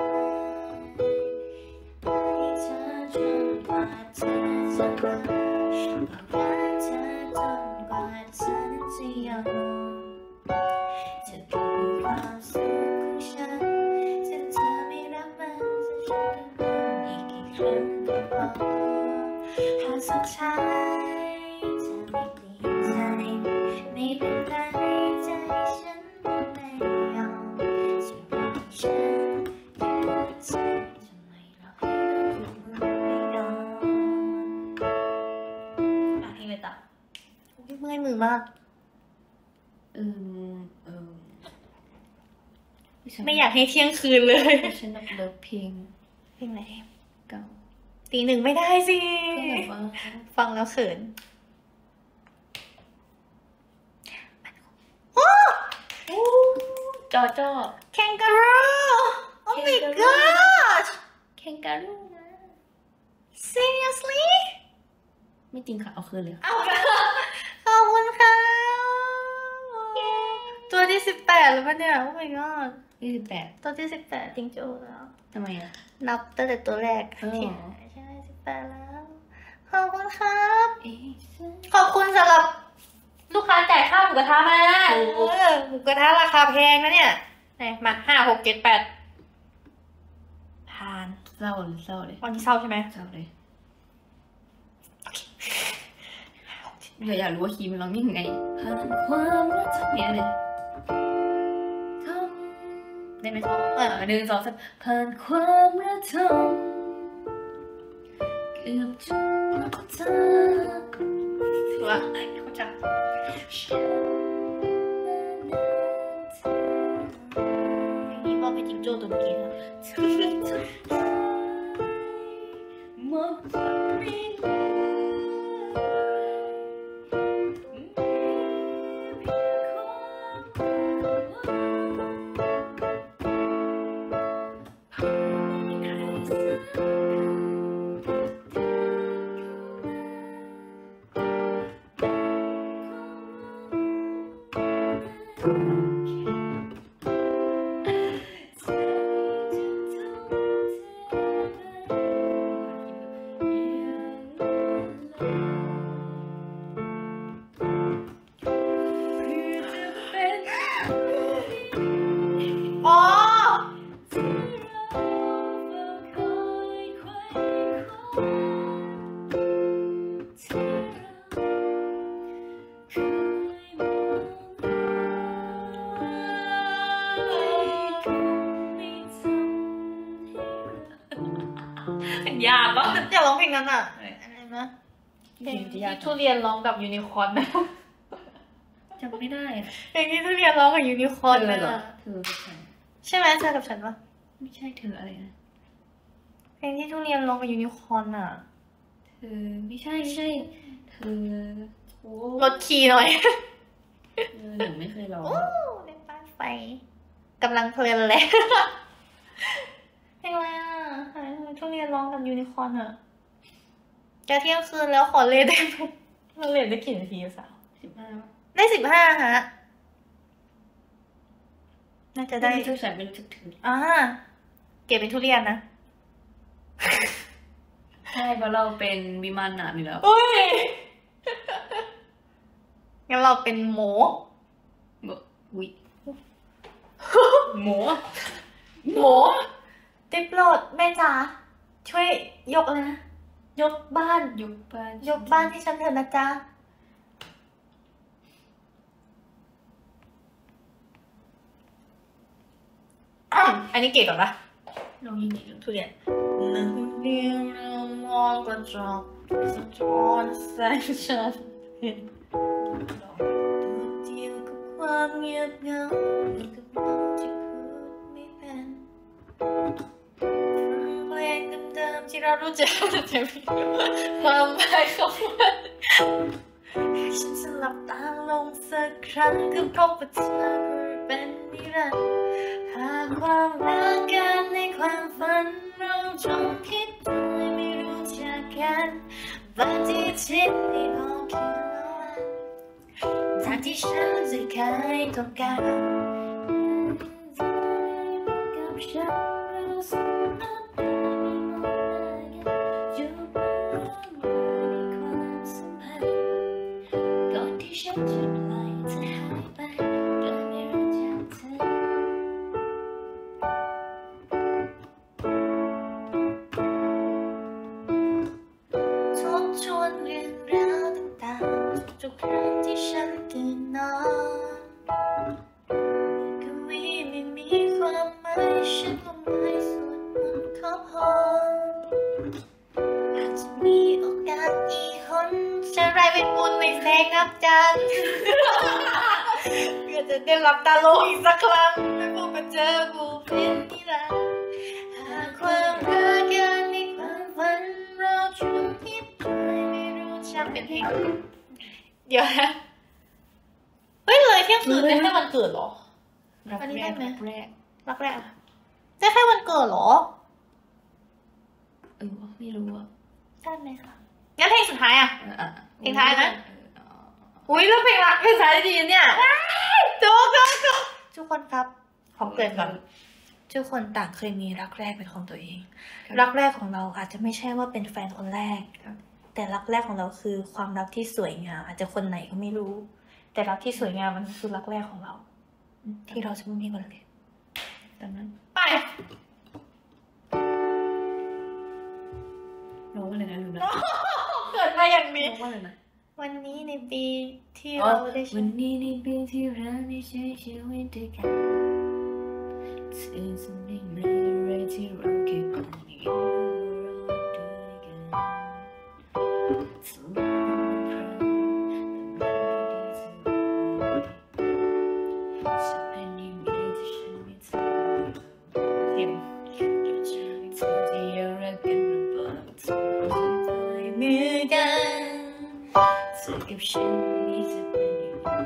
ให้เธอจนกว่าเธอจะรักบอกรักเธอจนกว่าเธอจะยอมเธอคือความสุขของฉันถ้าเธอไม่รับมันจะฉันต้องอีกกี่ครั้งก็พอหากสุดท้ายเธอไม่เปลี่ยนใจไม่เป็นไรใจฉันไม่ยอมจะรอให้ฉันอยู่ใจจะไม่รอให้โลกหยุดหมุนไปก่อนอ่ะเพลงเลยต่อเมื่อยมือมากเออเออไม่อยากให้เที่ยงคืนเลยฉันแบบเลิฟเพลงเพลงไหนเก่าตีหนึ่งไม่ได้สิก็แบบว่าฟังแล้วเขินจอจอ Kangaroo Oh my gosh แข่งกันลูกนะ Seriously ไม่จริงค่ะเอาคืนเลยเอาละขอบคุณค่ะตัวที่สิบแปดแล้วปะเนี่ย Oh my god ยี่สิบแปดตัวที่สิบแปดจริงจูแล้วทำไมอ่ะนับตั้งแต่ตัวแรกอ๋อที่ใช่สิบแปดแล้ว ขอบคุณครับเอ๊ะขอบคุณสำหรับลูกค้าจ่ายค่าหมูกระทะมาเออหมูกระทะราคาแพงนะเนี่ยไหนมาห้าหกเจ็ดแปดผ่านเศร้าเลยเศร้าเลยวันนี้เศร้าใช่ไหมเศร้าเลยเราอยากรู้ว่าคีย์มันร้องยังไงผ่านความรักทั้งเนี่ยเลยทำได้ไหมเออหนึ่งสองสามผ่านความระทมเกือบจนเธอถือว่าเขาจะอย่างนี้บอกไปจิงโจ้ตัวเมื่อกี้นะหมดไม่ได้อ๋อยากปะอยากร้องเพลงนั้นอ่ะอะไรนะเพลงที่ทุเรียนร้องกับยูนิคอร์นนะจำไม่ได้เพลงที่ทุเรียนร้องกับยูนิคอร์นเธอนะเหรอเธอใช่ใช่ไหมเธอกับฉันปะไม่ใช่เธออะไรนะเพลงที่ทุเรียนร้องกับยูนิคอร์นอ่ะเธอไม่ใช่ไม่ใช่เธอโอ้ลดคีย์หน่อยเธอหนูไม่เคยร้องโอ้เล่นป้ายไฟกำลังเพลินเลย เพลงอะไรอ่ะหายทำไมทุเรียนร้องกับยูนิคอร์นอ่ะจะเที่ยงคืนแล้วขอเลทได้ไหมเราเลทได้กี่นาทีสาวสิบห้าได้สิบห้าฮะน่าจะได้ได้ทุกฉันเป็นถึงถึงอ่าเก็บเป็นทุเรียนนะใช่เพราะเราเป็นวิมานหนาอยู่แล้วโอ้ยงั้นเราเป็นหมูบอกวิ หมูหมูติ๊บโหลดแม่จ๋าช่วยยกเลยนะยกบ้านยกบ้านยกบ้านให้ฉันเถอะนะจ๊ะอ่ะอันนี้เก๋ก่อนปะลองยิงอีกทุเรียนนั่งเรียงเรามองกระจกสะท้อนแสงฉันเห็นตัวเดียวกับความเงียบเหงาเหมือนกับเราที่พูดไม่เป็นเพลงเดิมๆที่เรารู้จักแต่ไม่รู้ความหมายของมันฉันจะหลับตาลงสักครั้งก็พบว่าเธอเป็นนิรันดร์หากความรักกันในความฝันเราจงคิดโดยไม่รู้จักกันบางทีชิดในโลกเขียวทางที่ฉันจะเคยต้องการกับฉันเราสองคนอยู่บนความสัมพันธ์ก่อนที่ฉันจะปล่อยเธอหายไปโดยไม่รู้จักเธอทบทวนเรื่องราวต่างๆทุกครั้งที่ฉันตื่นนอนกวีไม่มีความหมายฉันก็ไม่สวดมนต์ขอพรอาจจะมีโอกาสอีกคนจะไรเป็นบุญไม่แสงนับจันทร์เพื่อจะได้รับตาโลกอีกสักครั้งและพบกับเจอกูเป็นนิรันดร์หากความรักกันในความฝันเราช่วยคิดโดยไม่รู้จักเป็นเพลงเดี๋ยวนะเฮ้ยเลยเที่ยงคืนได้แค่วันเกิดเหรอรักอันนี้แรได้กไหมรักแรกรักแรกอะได้แค่วันเกิดเหรอเออไม่รู้อ่ะได้ไหมคะงั้นเพลงสุดท้ายอะเอออ่ะเพลงท้ายนะเอออุ้ยเรื่องเพลงรักเพลงท้ายดีเนี่ยจุกจุกจุกทุกคนครับขอเกริ่นก่อนทุกคนต่างเคยมีรักแรกเป็นของตัวเอง รักแรกของเราอาจจะไม่ใช่ว่าเป็นแฟนคนแรกครับแต่รักแรกของเราคือความรักที่สวยงามอาจจะคนไหนก็ไม่รู้ แต่รักที่สวยงามมันคือรักแรกของเรา ที่เราจะไม่มีวันลืมตอนนั้นไปร้องว่าอะไรนะลืมแล้วเกิดมาอย่างนี้ร้องว่าอะไรนะวันนี้ในปีที่อ๋อเราได้ใช้วันนี้ในปีที่เราได้ใช้ชีวิตด้วยกันเธเธอจะไม่มีอะไรที่เราเคยเป็นอยู่เราด้วยกันทะเลาะกันทุกครั้งแต่มันไม่ดีเท่าไหร่จะเป็นยังไงถ้าฉันไม่เธอเทียมเธอที่ยังรักกันหรือเปล่าเธอไม่เหมือนกันเธอกับฉันนี้จะเป็นยังไง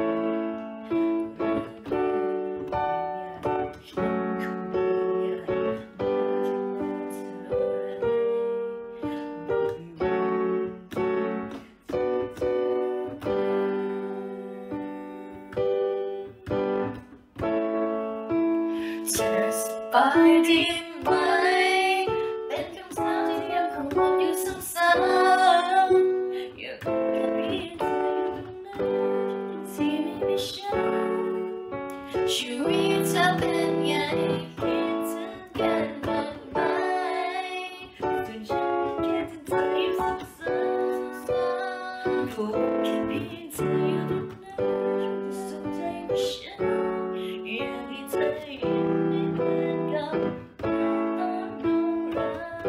เธอสบายดีไหมเป็นคำถามที่ยังคงวนอยู่ซ้ำๆอยากรู้แค่เพียงเธออยู่ตรงนั้นที่ไม่มีฉันชีวิตเธอเป็นไงคิดถึงกันบ้างไหมส่วนฉันแค่ถึงเธออยู่ซ้ำๆพูดแค่เพียงเธออยู่ตรงนั้นสนใจว่าฉันอยากให้เธออยู่ในเหมือนกับตอนเรารัก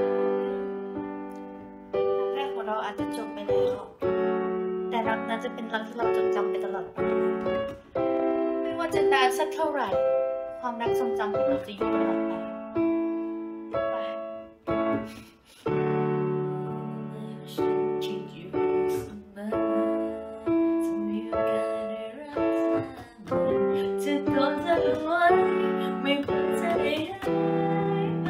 กันแรกของเราอาจจะจบไปแล้วแต่รักนั้นจะเป็นรักที่เราจดจำไปตลอดไปไม่ว่าจะนานสักเท่าไหร่ความรักทรงจำของเราจะอยู่ตลอดไปไปฉันคิดอยู่เสมอจะมีโอกาสได้รักเธอจะกอดเธอไว้ไม่ว่าจะได้หายไป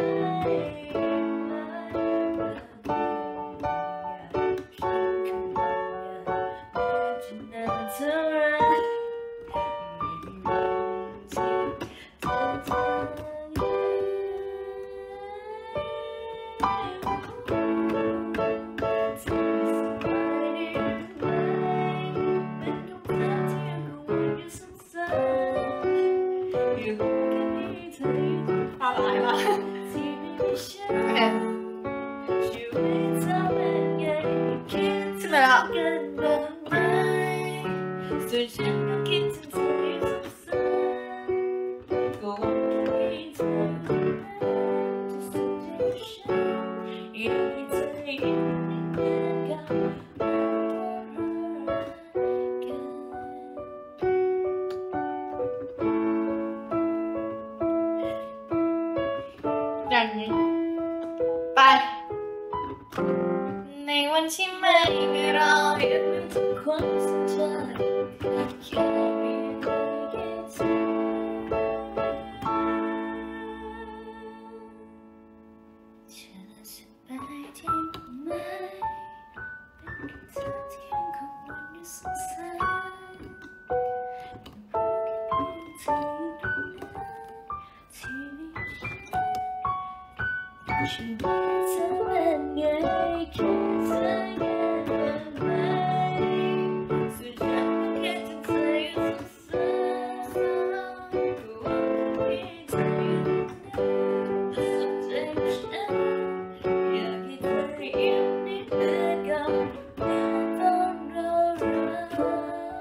ฉันคงอยากจะนานเท่าไรไม่มีที่เธอทำอะไรวะ ขึ้นไปแล้วส่วนฉันก็คิดถึงเธออยู่ซ้ำๆก็หวังแค่ให้เธอจะสนใจฉันอยากให้เธออยู่ในเหมือนกับตอนเรารักกันอย่างนี้ไปในวันที่ไม่มีเราเห็นมันทุกคนสนใจแค่เพียงได้แค่เธอเธอสบายดีไหมเป็นคำถามที่ยังคงวนอยู่ซ้ำๆเธออยู่ตรงนั้นที่มีฉันชีวิตเธอเป็นไงคิดเธอกันบ้างไหมส่วนฉันก็แค่จะเธออยู่ซ้ำๆก็หวังแค่มีเธออยู่ตรงนั้นสนใจฉันอยากให้เธออยู่ในเหมือนกับเมื่อตอนเรารักกัน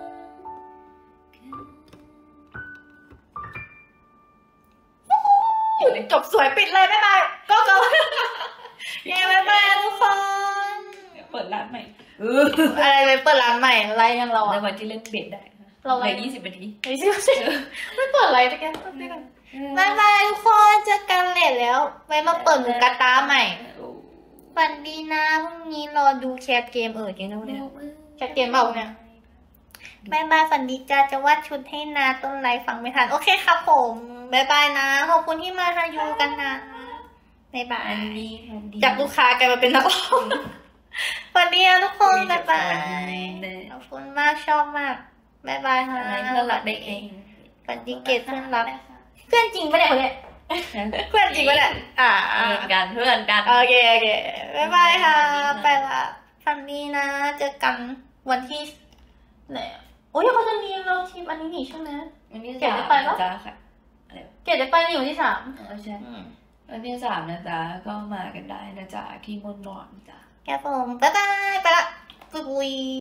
จบสวยปิดเลยบ๊ายบายก็ก็เย้บ๊ายบายทุกคนเปิดร้านใหม่อะไรไปเปิดร้านใหม่อะไรกันเราในอะวันที่เล่นเบสได้เราในไลฟ์ยี่สิบนาทีไอ้ชิวชิไม่เปิดอะไรตะแกรงไม่กันบ๊ายบายทุกคนเจอกันเลทแล้วไว้มาเปิดหมูกระตาใหม่ฝันดีนะพรุ่งนี้รอดูแคสเกมเออจริงนะเนี่ยแคสเกมเปล่าเนี่ยบ๊ายบายฝันดีจ้าจะวาดชุดให้นาต้นไลฟ์ฟังไม่ทันโอเคครับผมบ๊ายบายนะขอบคุณที่มาทายูกันนะบ๊ายบายอันนี้อันนี้จากลูกค้ากลายมาเป็นนักร้องสวัสดีนะทุกคนบ๊ายบายขอบคุณมากชอบมากบ๊ายบายค่ะอะไรเพื่อนรักได้เองฝันดีเกตเพื่อนรักเพื่อนจริงปะเนี่ยคนเนี้ยเพื่อนจริงปะเนี่ยอ่าเพื่อนกันเพื่อนกันโอเคโอเคบ๊ายบายค่ะไปละฝันดีนะเจอกันวันที่ไหนอะโอ้ยเขาจะมีเราทีมอันนี้นี่ใช่ไหมวันที่เก็บสามได้ไปปะจ้าค่ะอะไรวะเกตจะไปนี่วันที่สามเออใช่วันที่สามนะจ๊ะก็มากันได้นะจ๊ะที่มอนมอนจ้ะแกผมบ๊ายบายไปละปุย